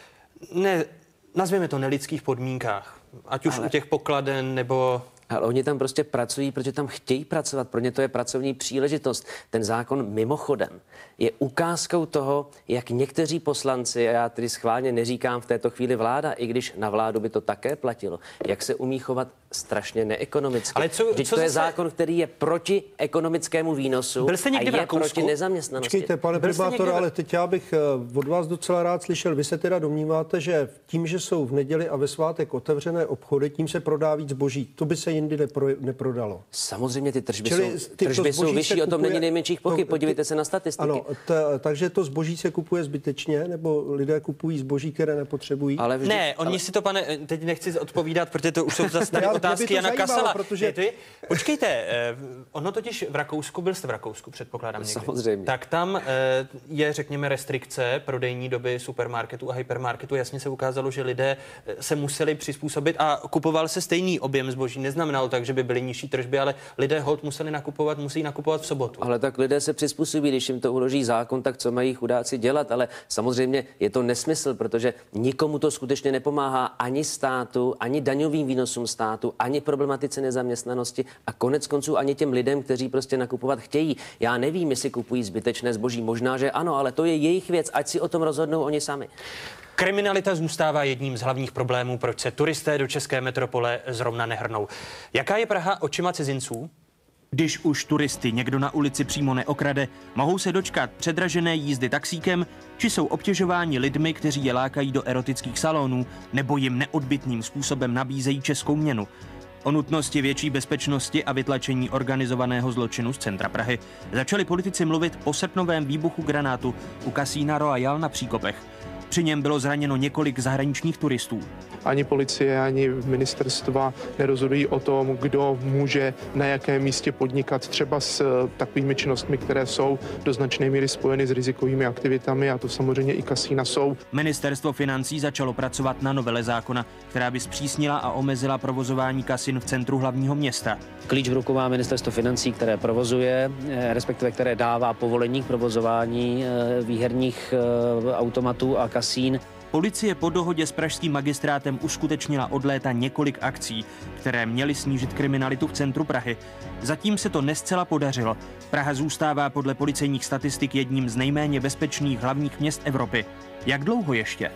ne, nazvěme to nelidských podmínkách, ať už ale... u těch pokladen nebo... Ale oni tam prostě pracují, protože tam chtějí pracovat. Pro ně to je pracovní příležitost. Ten zákon mimochodem je ukázkou toho, jak někteří poslanci, a já tedy schválně neříkám v této chvíli vláda, i když na vládu by to také platilo, jak se umí chovat strašně neekonomicky. Ale co, co to je zase... zákon, který je proti ekonomickému výnosu Byl jste někdy a je proti nezaměstnanosti. Počkejte, pane primátor, někdy... ale teď já bych od vás docela rád slyšel, vy se teda domníváte, že tím, že jsou v neděli a ve svátek otevřené obchody, tím se prodá víc zboží. To by se jindy nepro, neprodalo. Samozřejmě ty tržby Čili jsou, tržby jsou vyšší, kupuje... o tom není nejmenších pochyb. No, podívejte se na statistiky. Ano, t, takže to zboží se kupuje zbytečně, nebo lidé kupují zboží, které nepotřebují? Ale vždy, ne, oni ale... si to, pane, teď nechci odpovídat, protože to už jsou zase tady já, otázky Jana Kasala. Protože... Ty, počkejte, eh, ono totiž v Rakousku, byl jste v Rakousku, předpokládám někdy. Samozřejmě. Tak tam eh, je, řekněme, restrikce prodejní doby supermarketu a hypermarketu. Jasně se ukázalo, že lidé se museli přizpůsobit a kupoval se stejný objem zboží. Neznamenalo tak, že by byly nižší tržby, ale lidé holt museli nakupovat, musí nakupovat v sobotu. Ale tak lidé se přizpůsobí, když jim to uloží zákon, tak co mají chudáci dělat, ale samozřejmě je to nesmysl, protože nikomu to skutečně nepomáhá ani státu, ani daňovým výnosům státu, ani problematice nezaměstnanosti a konec konců ani těm lidem, kteří prostě nakupovat chtějí. Já nevím, jestli kupují zbytečné zboží, možná, že ano, ale to je jejich věc, ať si o tom rozhodnou oni sami. Kriminalita zůstává jedním z hlavních problémů, proč se turisté do české metropole zrovna nehrnou. Jaká je Praha očima cizinců? Když už turisty někdo na ulici přímo neokrade, mohou se dočkat předražené jízdy taxíkem, či jsou obtěžováni lidmi, kteří je lákají do erotických salonů, nebo jim neodbytným způsobem nabízejí českou měnu. O nutnosti větší bezpečnosti a vytlačení organizovaného zločinu z centra Prahy začali politici mluvit po srpnovém výbuchu granátu u kasína Royal na Příkopech. Při něm bylo zraněno několik zahraničních turistů. Ani policie, ani ministerstva nerozhodují o tom, kdo může na jakém místě podnikat třeba s takovými činnostmi, které jsou do značné míry spojeny s rizikovými aktivitami, a to samozřejmě i kasína jsou. Ministerstvo financí začalo pracovat na novele zákona, která by zpřísnila a omezila provozování kasin v centru hlavního města. Klíč v rukou má ministerstvo financí, které provozuje, respektive které dává povolení k provozování výherních automatů a kasín. Policie po dohodě s pražským magistrátem uskutečnila od léta několik akcí, které měly snížit kriminalitu v centru Prahy. Zatím se to nescela podařilo. Praha zůstává podle policejních statistik jedním z nejméně bezpečných hlavních měst Evropy. Jak dlouho ještě?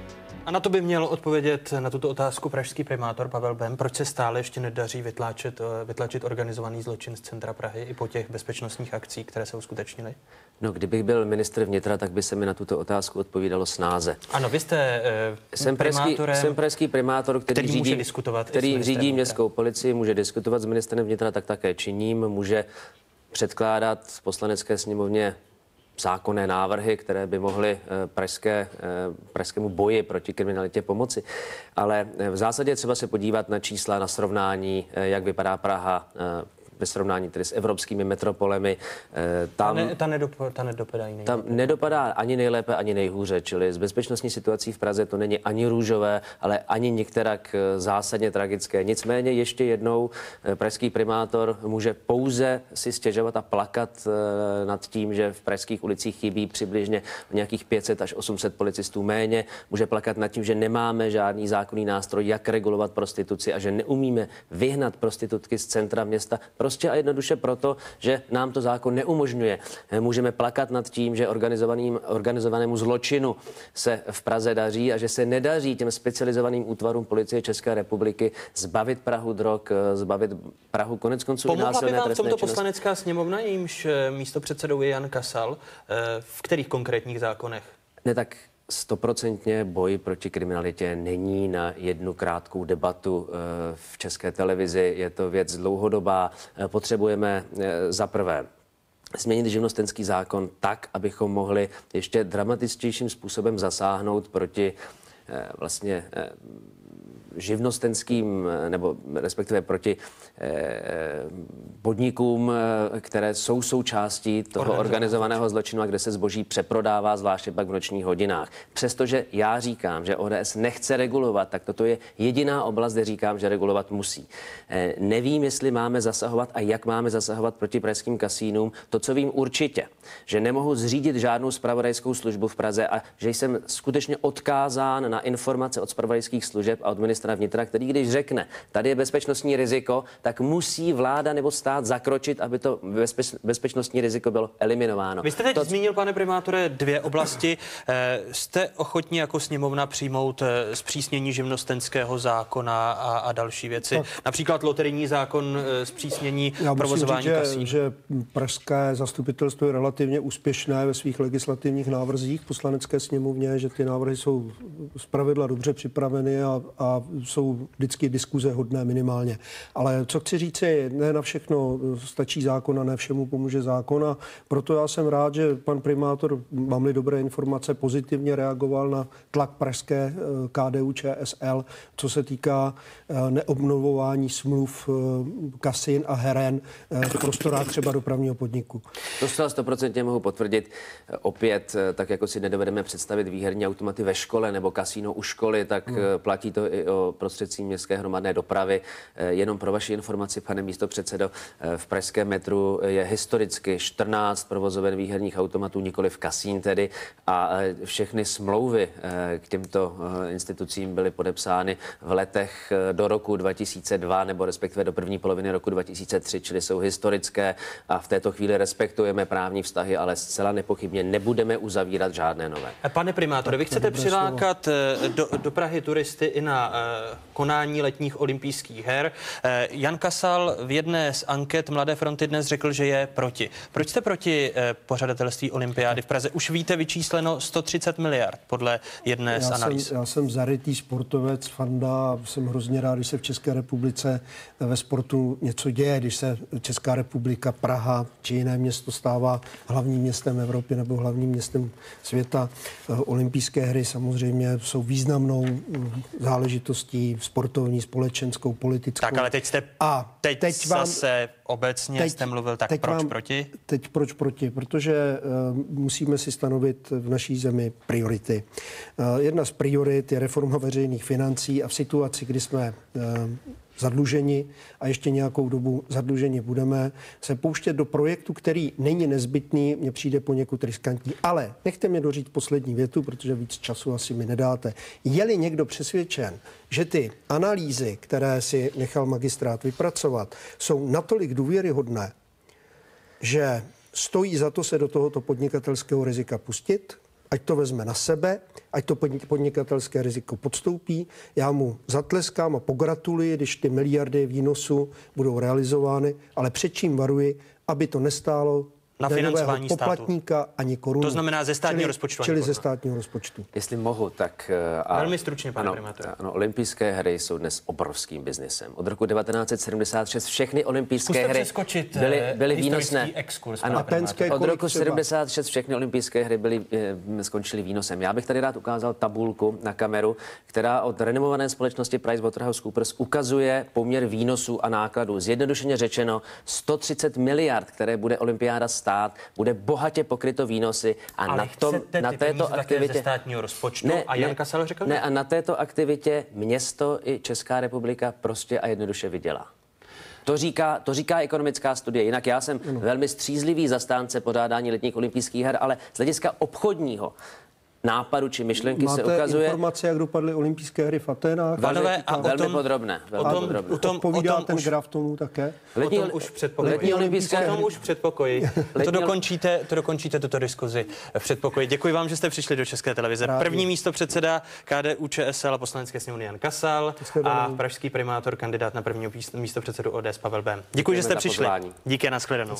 A na to by měl odpovědět na tuto otázku pražský primátor Pavel Bém. Proč se stále ještě nedaří vytlačit, vytlačit organizovaný zločin z centra Prahy i po těch bezpečnostních akcích, které se uskutečnily? No, kdybych byl ministr vnitra, tak by se mi na tuto otázku odpovídalo snáze. Ano, vy jste uh, jsem primátorem, jsem pražský primátor, který, který, řídí, diskutovat který řídí městskou policii, může diskutovat s ministrem vnitra, tak také činím, může předkládat v poslanecké sněmovně zákonné návrhy, které by mohly pražské, pražskému boji proti kriminalitě pomoci. Ale v zásadě třeba se podívat na čísla, na srovnání, jak vypadá Praha ve srovnání tedy s evropskými metropolemi. Tam, ta, ne, ta, nedop, ta nedopadá nejlépe. Tam nedopadá ani nejlépe, ani nejhůře, čili z bezpečnostní situací v Praze to není ani růžové, ale ani některak zásadně tragické. Nicméně ještě jednou pražský primátor může pouze si stěžovat a plakat nad tím, že v pražských ulicích chybí přibližně nějakých pět set až osm set policistů méně. Může plakat nad tím, že nemáme žádný zákonný nástroj, jak regulovat prostituci a že neumíme vyhnat prostitutky z centra města. Prostě a jednoduše proto, že nám to zákon neumožňuje. Můžeme plakat nad tím, že organizovaným, organizovanému zločinu se v Praze daří a že se nedaří těm specializovaným útvarům policie České republiky zbavit Prahu drog, zbavit Prahu konec konců i násilné trestné činnosti. Pomohla by vám v tomto poslanecká sněmovna, jejímž místopředsedou je Jan Kasal? V kterých konkrétních zákonech? Ne, tak stoprocentně boj proti kriminalitě není na jednu krátkou debatu v České televizi. Je to věc dlouhodobá. Potřebujeme za prvé změnit živnostenský zákon tak, abychom mohli ještě dramatičtějším způsobem zasáhnout proti vlastně živnostenským, nebo respektive proti podnikům, které jsou součástí toho organizovaného zločinu a kde se zboží přeprodává, zvláště pak v nočních hodinách. Přestože já říkám, že O D S nechce regulovat, tak toto je jediná oblast, kde říkám, že regulovat musí. Nevím, jestli máme zasahovat a jak máme zasahovat proti pražským kasínům. To, co vím určitě, že nemohu zřídit žádnou zpravodajskou službu v Praze a že jsem skutečně odkázán na informace od zpravodajských služeb a od ministra vnitra, který když řekne, tady je bezpečnostní riziko, tak musí vláda nebo stát zakročit, aby to bezpeč, bezpečnostní riziko bylo eliminováno. Vy jste teď to... zmínil, pane primátore, dvě oblasti. Jste ochotní jako sněmovna přijmout zpřísnění živnostenského zákona a, a další věci? Tak. Například loterijní zákon, zpřísnění Já provozování říct, kasín. Že, že pražské zastupitelstvo je relativně úspěšné ve svých legislativních návrzích v poslanecké sněmovně, že ty návrhy jsou zpravidla dobře připraveny a, a jsou vždycky diskuze hodné minimálně. Ale co chci říci, ne na všechno stačí zákon a ne všemu pomůže zákon a proto já jsem rád, že pan primátor, mám-li dobré informace, pozitivně reagoval na tlak pražské K D U Č S L, co se týká neobnovování smluv kasin a heren v prostorách třeba dopravního podniku. To zcela stoprocentně mohu potvrdit. Opět, tak jako si nedovedeme představit výherní automaty ve škole nebo kasíno u školy, tak hmm. platí to i o prostředcích městské hromadné dopravy. Jenom pro vaši informaci, pane místopředsedo, v pražském metru je historicky čtrnáct provozoven výherních automatů, nikoli v kasín tedy, a všechny smlouvy k těmto institucím byly podepsány v letech do roku dva tisíce dva nebo respektive do první poloviny roku dva tisíce tři, čili jsou historické a v této chvíli respektujeme právní vztahy, ale zcela nepochybně nebudeme uzavírat žádné nové. Pane primátore, vy chcete přilákat do, do Prahy turisty i na konání letních olympijských her. Jan Kasal v jedné z anket Mladé fronty dnes řekl, že je proti. Proč jste proti pořadatelství olympiády v Praze? Už víte vyčísleno sto třicet miliard podle jedné já z analýz. Jsem, já jsem zarytý sportovec, fanda, jsem hrozně rád, když se v České republice ve sportu něco děje, když se Česká republika, Praha či jiné město stává hlavním městem Evropy nebo hlavním městem světa. Olympijské hry samozřejmě jsou významnou záležitostí sportovní, společenskou, politickou. Tak ale teď jste a teď, teď vám, zase obecně teď, jste mluvil, tak proč vám, proti? Teď proč proti? Protože uh, musíme si stanovit v naší zemi priority. Uh, jedna z priorit je reforma veřejných financí a v situaci, kdy jsme uh, zadluženi a ještě nějakou dobu zadluženi budeme, se pouštět do projektu, který není nezbytný, mně přijde poněkud riskantní. Ale nechte mě doříct poslední větu, protože víc času asi mi nedáte. Je-li někdo přesvědčen, že ty analýzy, které si nechal magistrát vypracovat, jsou natolik důvěryhodné, že stojí za to se do tohoto podnikatelského rizika pustit, ať to vezme na sebe, ať to podnikatelské riziko podstoupí. Já mu zatleskám a pogratuluji, když ty miliardy výnosu budou realizovány, ale před čím varuji, aby to nestálo na financování poplatníka státu. Ani korunu. To znamená ze státního čili, rozpočtu. Čili ze státního rozpočtu. Jestli mohu, tak... A, Velmi stručně, pane ano, primátore. Ano, olympijské hry jsou dnes obrovským biznesem. Od roku devatenáct set sedmdesát šest všechny olympijské hry byly, byly výnosné. Exkurs, ano, Atenské od roku třeba. sedmdesát šest všechny olympijské hry byly, e, skončily výnosem. Já bych tady rád ukázal tabulku na kameru, která od renomované společnosti PricewaterhouseCoopers ukazuje poměr výnosů a nákladů. Zjednodušeně řečeno, sto třicet miliard, které bude olympiáda stát, bude bohatě pokryto výnosy a ale na, tom, na této aktivitě ze státního rozpočtu ne, a Jan ne, Kasal řekl ne, a na této aktivitě město i Česká republika prostě a jednoduše vydělá. To říká, to říká ekonomická studie. Jinak já jsem no. velmi střízlivý zastánce pořádání letních olympijských her, ale z hlediska obchodního nápadu či myšlenky Máte se ukazuje... informace, jak dopadly olympijské hry v Aténách? Velmi, a velmi tom, podrobné. Velmi o tom, podrobné. O tom, odpovídá ten už, graf tomu také? Letní, o tom už předpokoji. Letní olympijské hry. O tom už předpokoji. To dokončíte, to dokončíte tuto diskuzi v předpokoji. Děkuji vám, že jste přišli do České televize. Rádi. První místo předseda K D U Č S L a poslanecké sněmovny Jan Kasal a pražský primátor, kandidát na prvního místo předsedu O D S Pavel Bém. Děkuji, že jste přišli. Pozvání. Díky, nashledanou.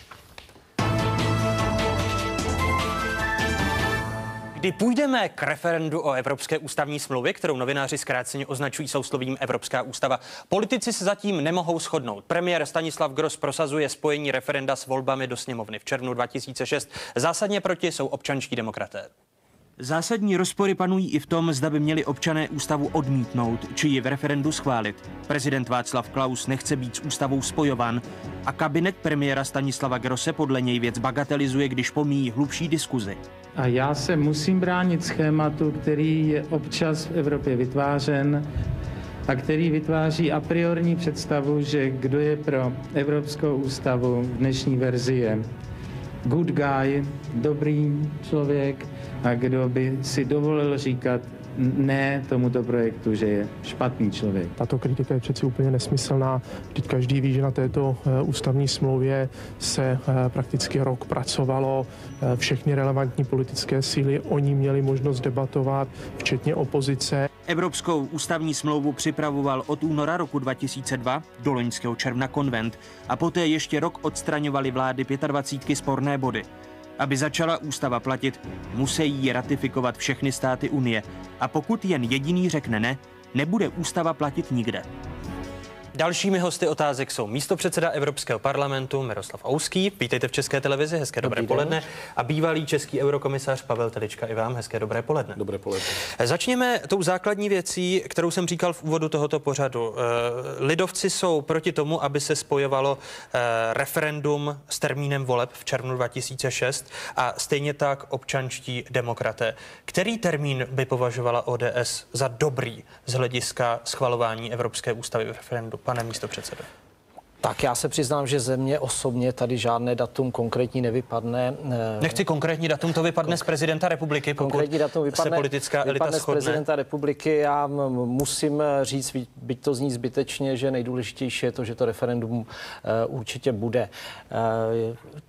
Kdy půjdeme k referendu o Evropské ústavní smlouvě, kterou novináři zkráceně označují souslovím Evropská ústava, politici se zatím nemohou shodnout. Premiér Stanislav Gross prosazuje spojení referenda s volbami do sněmovny v červnu dva tisíce šest. Zásadně proti jsou občanští demokraté. Zásadní rozpory panují i v tom, zda by měli občané ústavu odmítnout, či ji v referendu schválit. Prezident Václav Klaus nechce být s ústavou spojován a kabinet premiéra Stanislava Grosse podle něj věc bagatelizuje, když pomíjí hlubší diskuzi. A já se musím bránit schématu, který je občas v Evropě vytvářen a který vytváří a priorní představu, že kdo je pro Evropskou ústavu v dnešní verzi je good guy, dobrý člověk, a kdo by si dovolil říkat ne tomuto projektu, že je špatný člověk. Tato kritika je přeci úplně nesmyslná. Vždyť každý ví, že na této ústavní smlouvě se prakticky rok pracovalo. Všechny relevantní politické síly o ní měly možnost debatovat, včetně opozice. Evropskou ústavní smlouvu připravoval od února roku dva tisíce dva do loňského června konvent a poté ještě rok odstraňovali vlády dvacítky pět sporné body. Aby začala ústava platit, musí ji ratifikovat všechny státy Unie. A pokud jen jediný řekne ne, nebude ústava platit nikde. Dalšími hosty otázek jsou místopředseda Evropského parlamentu Miroslav Ouský. Vítejte v České televizi, hezké dobré Dobrý poledne. den. A bývalý český eurokomisař Pavel Telička, i vám hezké dobré poledne. Dobré poledne. Začněme tou základní věcí, kterou jsem říkal v úvodu tohoto pořadu. Lidovci jsou proti tomu, aby se spojovalo referendum s termínem voleb v červnu dva tisíce šest a stejně tak občanští demokraté. Který termín by považovala O D S za dobrý z hlediska schvalování Evropské ústavy v referendu? Pane místopředsedo. Tak já se přiznám, že ze mě osobně tady žádné datum konkrétní nevypadne. Nechci konkrétní datum, to vypadne Konk- z prezidenta republiky, pokud konkrétní datum vypadne, se politická elita vypadne shodne. z prezidenta republiky. Já musím říct, byť to zní zbytečně, že nejdůležitější je to, že to referendum uh, určitě bude. Uh,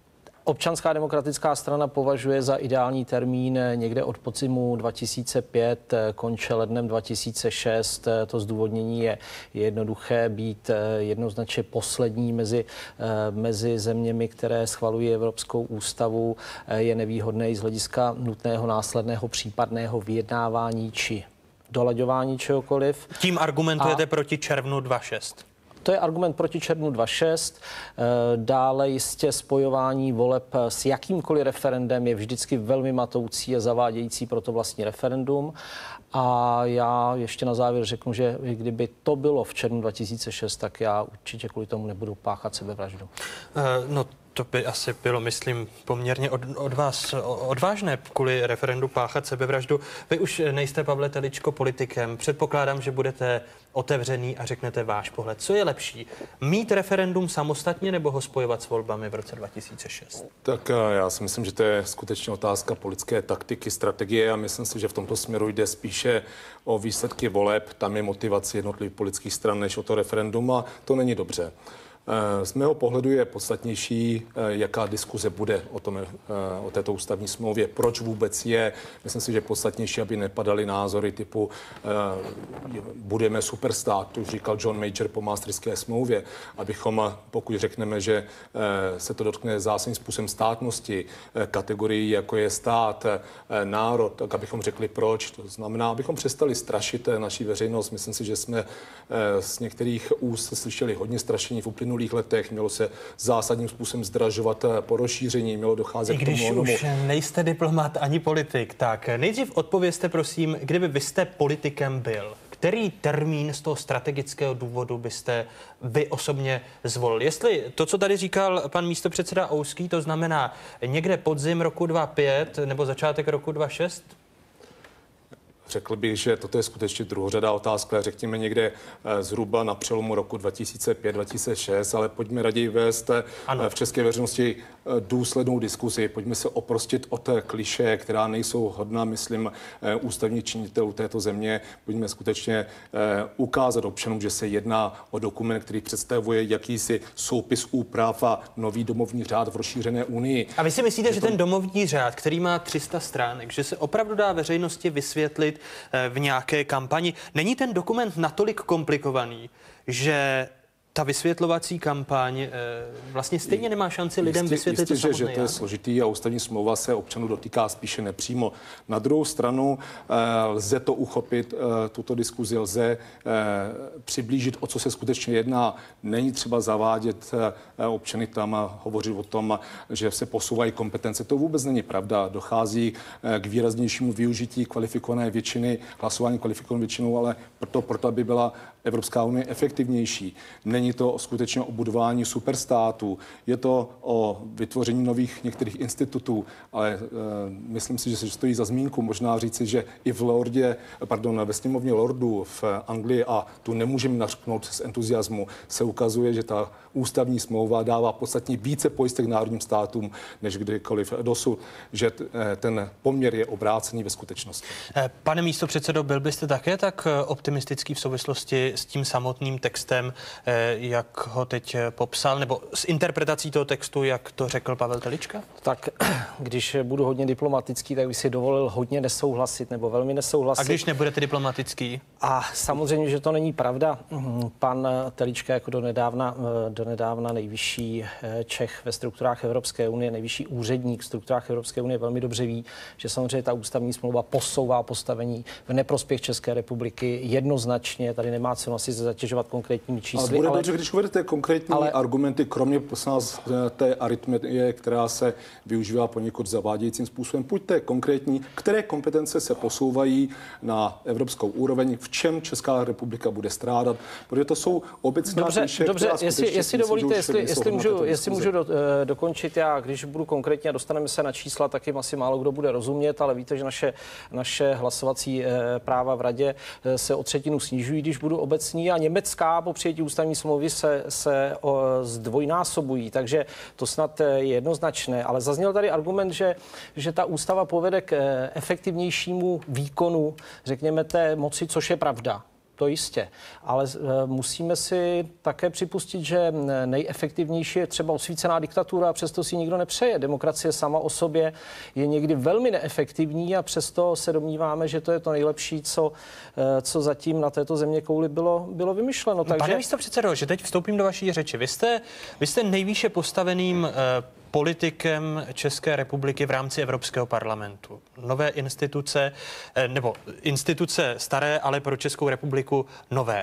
Občanská demokratická strana považuje za ideální termín někde od podzimu dva tisíce pět, konče lednem dva tisíce šest. To zdůvodnění je jednoduché, být jednoznačně poslední mezi, mezi zeměmi, které schvalují Evropskou ústavu, je nevýhodné i z hlediska nutného následného případného vyjednávání či dolaďování čehokoliv. Tím argumentujete A proti červnu dvacet šest. To je argument proti červnu dvacet šest. Dále jistě spojování voleb s jakýmkoliv referendem je vždycky velmi matoucí a zavádějící pro to vlastní referendum. A já ještě na závěr řeknu, že kdyby to bylo v červnu dva tisíce šest, tak já určitě kvůli tomu nebudu páchat sebevraždu. Uh, no to by asi bylo, myslím, poměrně od, od vás odvážné kvůli referendu páchat sebevraždu. Vy už nejste, Pavle Teličko, politikem. Předpokládám, že budete otevřený a řeknete váš pohled. Co je lepší? Mít referendum samostatně nebo ho spojovat s volbami v roce dva tisíce šest? Tak já si myslím, že to je skutečně otázka politické taktiky, strategie a myslím si, že v tomto směru jde spíše o výsledky voleb. Tam je motivace jednotlivých politických stran než o to referendum a to není dobře. Z mého pohledu je podstatnější, jaká diskuze bude o, tom, o této ústavní smlouvě, proč vůbec je. Myslím si, že je podstatnější, aby nepadaly názory typu budeme superstát, to už říkal John Major po Maastrichtské smlouvě, abychom, pokud řekneme, že se to dotkne zásadním způsobem státnosti, kategorii, jako je stát, národ, tak abychom řekli proč. To znamená, abychom přestali strašit naší veřejnost. Myslím si, že jsme z některých úst slyšeli hodně strašení v uplynulých letech, mělo se zásadním způsobem zdražovat po rozšíření, mělo docházet k tomu. I když onomu. už nejste diplomat ani politik, tak nejdřív odpovězte, prosím, kdyby vy jste politikem byl, který termín z toho strategického důvodu byste vy osobně zvolil? Jestli to, co tady říkal pan místopředseda Ouský, to znamená někde podzim roku dvacet pět nebo začátek roku dvacet šest? Řekl bych, že toto je skutečně druhořadá otázka, řekněme někde zhruba na přelomu roku dva tisíce pět dva tisíce šest, ale pojďme raději vést ano. v české veřejnosti důslednou diskuzi. Pojďme se oprostit od klišé, která nejsou hodná, myslím, ústavních činitelů této země. Pojďme skutečně ukázat občanům, že se jedná o dokument, který představuje jakýsi soupis úprav a nový domovní řád v rozšířené unii. A vy si myslíte, že, že to... ten domovní řád, který má tři sta stránek, že se opravdu dá veřejnosti vysvětlit v nějaké kampani? Není ten dokument natolik komplikovaný, že ta vysvětlovací kampaň vlastně stejně nemá šanci lidem jistě, vysvětlit jistě, to samotné? Že, že to je složitý a ústavní smlouva se občanů dotýká spíše nepřímo. Na druhou stranu lze to uchopit, tuto diskuzi lze přiblížit, o co se skutečně jedná. Není třeba zavádět občany tam a hovořit o tom, že se posouvají kompetence. To vůbec není pravda. Dochází k výraznějšímu využití kvalifikované většiny, hlasování kvalifikovanou většinou, ale proto, proto aby byla Evropská unie efektivnější. Není to skutečně o budování superstátů, je to o vytvoření nových některých institutů, ale e, myslím si, že se stojí za zmínku možná říci, že i v Lordě, pardon, ve sněmovně Lordů v Anglii, a tu nemůžeme nařknout z entuziasmu, se ukazuje, že ta ústavní smlouva dává podstatně více pojistek národním státům, než kdykoliv dosud, že t, ten poměr je obrácený ve skutečnosti. Pane místopředsedo, byl byste také tak optimistický v souvislosti s tím samotným textem, jak ho teď popsal, nebo s interpretací toho textu, jak to řekl Pavel Telička? Tak když budu hodně diplomatický, tak bych si dovolil hodně nesouhlasit nebo velmi nesouhlasit. A když nebudete diplomatický? A samozřejmě, že to není pravda. Pan Telička jako donedávna, donedávna nejvyšší Čech ve strukturách Evropské unie, nejvyšší úředník v strukturách Evropské unie velmi dobře ví, že samozřejmě ta ústavní smlouva posouvá postavení v neprospěch České republiky jednoznačně. Tady nemá cenu asi zatěžovat konkrétními čísly. Ale bude ale... dobře, když uvedete konkrétní ale... argumenty, kromě nás té aritmetie, která se využívá poněkud zavádějícím způsobem. Pojďte konkrétní, které kompetence se posouvají na evropskou úroveň, v čem Česká republika bude strádat, protože to jsou obecná dobře, kliše, dobře, jestli, jestli dovolíte, jestli, jestli můžu, jestli můžu do, uh, dokončit, já když budu konkrétně a dostaneme se na čísla, tak jim asi málo kdo bude rozumět, ale víte, že naše, naše hlasovací uh, práva v radě uh, se o třetinu snižují, když budu obecní, a německá po přijetí ústavní smlouvy se, se uh, zdvojnásobují, takže to snad je jednoznačné, ale zazněl tady argument, že, že ta ústava povede k uh, efektivnějšímu výkonu, řekněme, té moci, což je pravda. To jistě, ale musíme si také připustit, že nejefektivnější je třeba osvícená diktatura a přesto si nikdo nepřeje. Demokracie sama o sobě je někdy velmi neefektivní a přesto se domníváme, že to je to nejlepší, co, co zatím na této zeměkouli bylo, bylo vymyšleno. Takže... Pane místopředsedo, že teď vstoupím do vaší řeči. Vy jste, vy jste nejvýše postaveným politikem České republiky v rámci Evropského parlamentu. Nové instituce, nebo instituce staré, ale pro Českou republiku nové.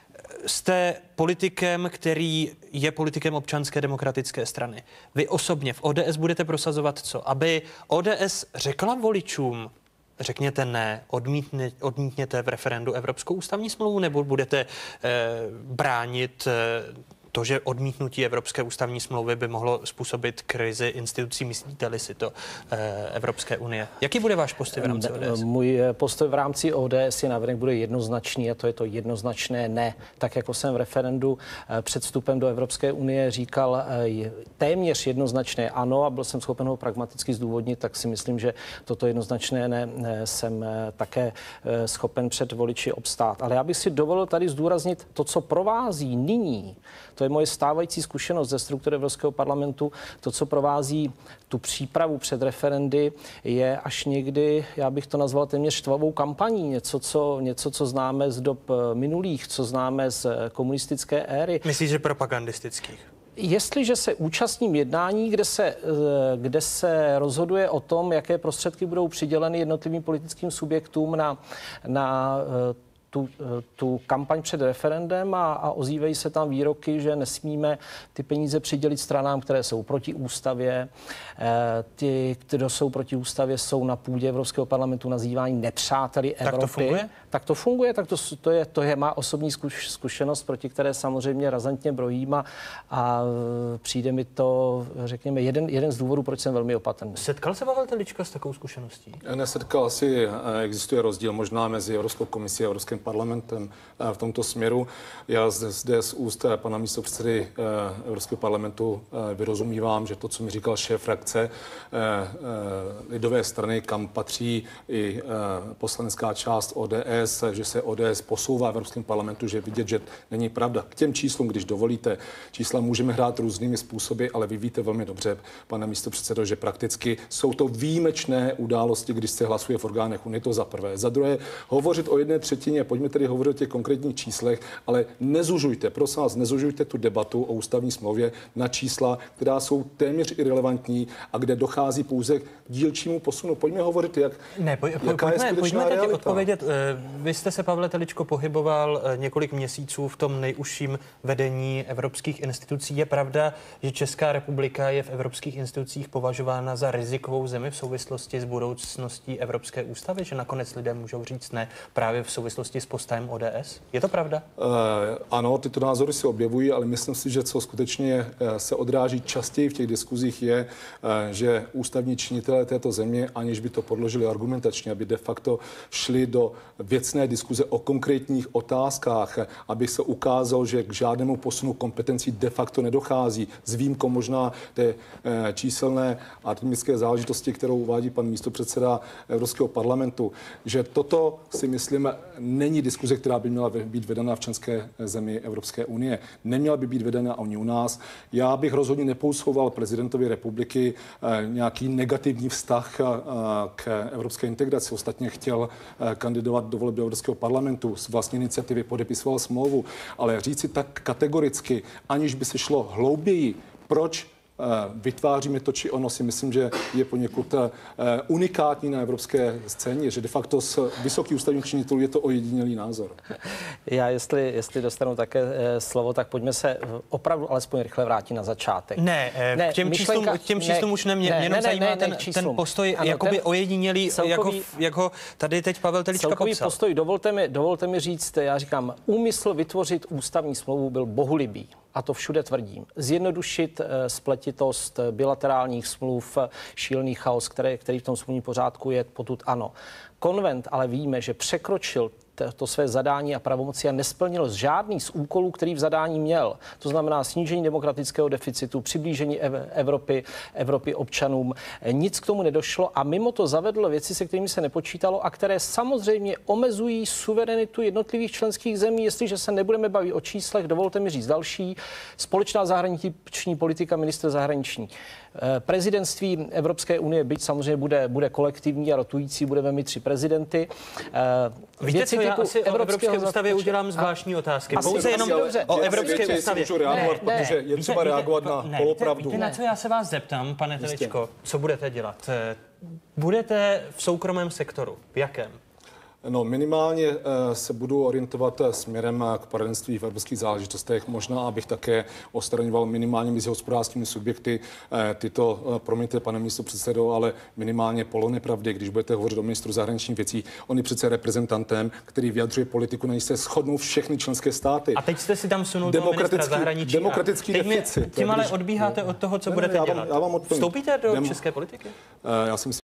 Jste politikem, který je politikem Občanské demokratické strany. Vy osobně v O D S budete prosazovat co? Aby O D S řekla voličům, řekněte ne, odmítně, odmítněte v referendu Evropskou ústavní smlouvu, nebo budete eh, bránit eh, to, že odmítnutí Evropské ústavní smlouvy by mohlo způsobit krizi institucí, myslíte-li si to eh, Evropské unie? Jaký bude váš postoj v rámci O D S? Můj postoj v rámci O D S je navenek bude jednoznačný a to je to jednoznačné ne. Tak jako jsem v referendu eh, před vstupem do Evropské unie říkal eh, téměř jednoznačné ano a byl jsem schopen ho pragmaticky zdůvodnit, tak si myslím, že toto jednoznačné ne eh, jsem eh, také eh, schopen před voliči obstát. Ale já bych si dovolil tady zdůraznit to, co provází nyní. To je moje stávající zkušenost ze struktury Evropského parlamentu. To, co provází tu přípravu před referendy, je až někdy, já bych to nazval téměř štvavou kampaní. Něco, co, něco, co známe z dob minulých, co známe z komunistické éry. Myslíš, že propagandistických? Jestliže se účastním jednání, kde se, kde se rozhoduje o tom, jaké prostředky budou přiděleny jednotlivým politickým subjektům na, na Tu, tu kampaň před referendem a, a ozývají se tam výroky, že nesmíme ty peníze přidělit stranám, které jsou proti ústavě. E, ty, kdo jsou proti ústavě, jsou na půdě Evropského parlamentu nazýváni nepřáteli Evropy. Tak to funguje? Tak to funguje, tak to, to, je, to je má osobní zkuš, zkušenost, proti které samozřejmě razantně brojím a, a přijde mi to, řekněme, jeden, jeden z důvodů, proč jsem velmi opatrný. Setkal se Pavel Telička s takovou zkušeností? Nesetkal, asi existuje rozdíl možná mezi Evropskou komisí a Evropským parlamentem v tomto směru. Já zde z úst pana místopředsedy Evropského parlamentu vyrozumívám, že to, co mi říkal šéf frakce lidové strany, kam patří i poslanecká část O D S, že se O D S posouvá v Evropském parlamentu, že vidět, že není pravda. K těm číslům, když dovolíte, čísla můžeme hrát různými způsoby, ale vy víte velmi dobře, pane místopředsedo, že prakticky jsou to výjimečné události, když se hlasuje v orgánech Unie, to za prvé. Za druhé, hovořit o jedné třetině, pojďme tedy hovořit o těch konkrétních číslech, ale nezužujte, prosím vás, nezužujte tu debatu o ústavní smlouvě na čísla, která jsou téměř irelevantní a kde dochází pouze k dílčímu posunu. Pojďme hovořit, jak ne, poj, poj, jaká pojďme, je skutečná pojďme realita. Odpovědět. Vy jste se, Pavle Teličko, pohyboval několik měsíců v tom nejužším vedení evropských institucí. Je pravda, že Česká republika je v evropských institucích považována za rizikovou zemi v souvislosti s budoucností Evropské ústavy, že nakonec lidé můžou říct ne právě v souvislosti s postojem O D S? Je to pravda? Uh, ano, tyto názory se objevují, ale myslím si, že co skutečně uh, se odráží častěji v těch diskuzích je, uh, že ústavní činitelé této země, aniž by to podložili argumentačně, aby de facto šli do věcné diskuze o konkrétních otázkách, aby se ukázalo, že k žádnému posunu kompetencí de facto nedochází, s výjimkou možná té uh, číselné aritmetické záležitosti, kterou uvádí pan místopředseda Evropského parlamentu, že toto si myslíme není diskuze, která by měla být vedena v členské zemi Evropské unie. Neměla by být vedena ani u nás. Já bych rozhodně nepousouval prezidentovi republiky eh, nějaký negativní vztah eh, k evropské integraci. Ostatně chtěl eh, kandidovat do voleb do Evropského parlamentu, z vlastní iniciativy podepisoval smlouvu, ale říci tak kategoricky, aniž by se šlo hlouběji, proč vytváříme to či ono, si myslím, že je poněkud unikátní na evropské scéně, že de facto s vysoký ústavních činitelů je to ojedinělý názor. Já, jestli, jestli dostanu také slovo, tak pojďme se opravdu alespoň rychle vrátit na začátek. Ne, ne k těm myšlenka, číslům, k těm číslům ne, už nemě, ne, ne, zajímá ne, ne, ten, ten postoj ano, jakoby ten ojedinělý, celkový, jako, jak ho tady teď Pavel Telička celkový popsal. Postoj, dovolte mi, dovolte mi říct, já říkám, úmysl vytvořit ústavní smlouvu byl bohulibý. A to všude tvrdím. Zjednodušit spletitost bilaterálních smluv, šílený chaos, který, který v tom smluvním pořádku je, potud ano. Konvent ale víme, že překročil to své zadání a pravomoci a nesplnil žádný z úkolů, který v zadání měl. To znamená snížení demokratického deficitu, přiblížení Evropy, Evropy občanům. Nic k tomu nedošlo a mimo to zavedl věci, se kterými se nepočítalo a které samozřejmě omezují suverenitu jednotlivých členských zemí. Jestliže se nebudeme bavit o číslech, dovolte mi říct další. Společná zahraniční politika, ministr zahraniční. Prezidentství Evropské unie, byť samozřejmě bude, bude kolektivní a rotující, budeme mít tři prezidenty. Víte co, já asi o Evropské ústavě udělám zvláštní otázky. Pouze jenom dobře. O Evropské ústavě. Můžu reagovat, ne, protože je třeba reagovat na ne, polopravdu. Víte, na co já se vás zeptám, pane Teličko, co budete dělat? Budete v soukromém sektoru. V jakém? No, minimálně se budu orientovat směrem k poradenství v evropských záležitostech. Možná, abych také odstraňoval minimálně mezi hospodářskými subjekty tyto, promiňte, pane místopředsedo, ale minimálně polonepravdy, když budete hovořit o ministru zahraničních věcí. On je přece reprezentantem, který vyjadřuje politiku, na níž se shodnou všechny členské státy. A teď jste si tam sunul toho ministra zahraničí. Demokratický deficit. Tím ale odbíháte od toho, co ne, budete já vám, dělat. Já vám Vstoupíte do Dem... české politiky? Já si myslím,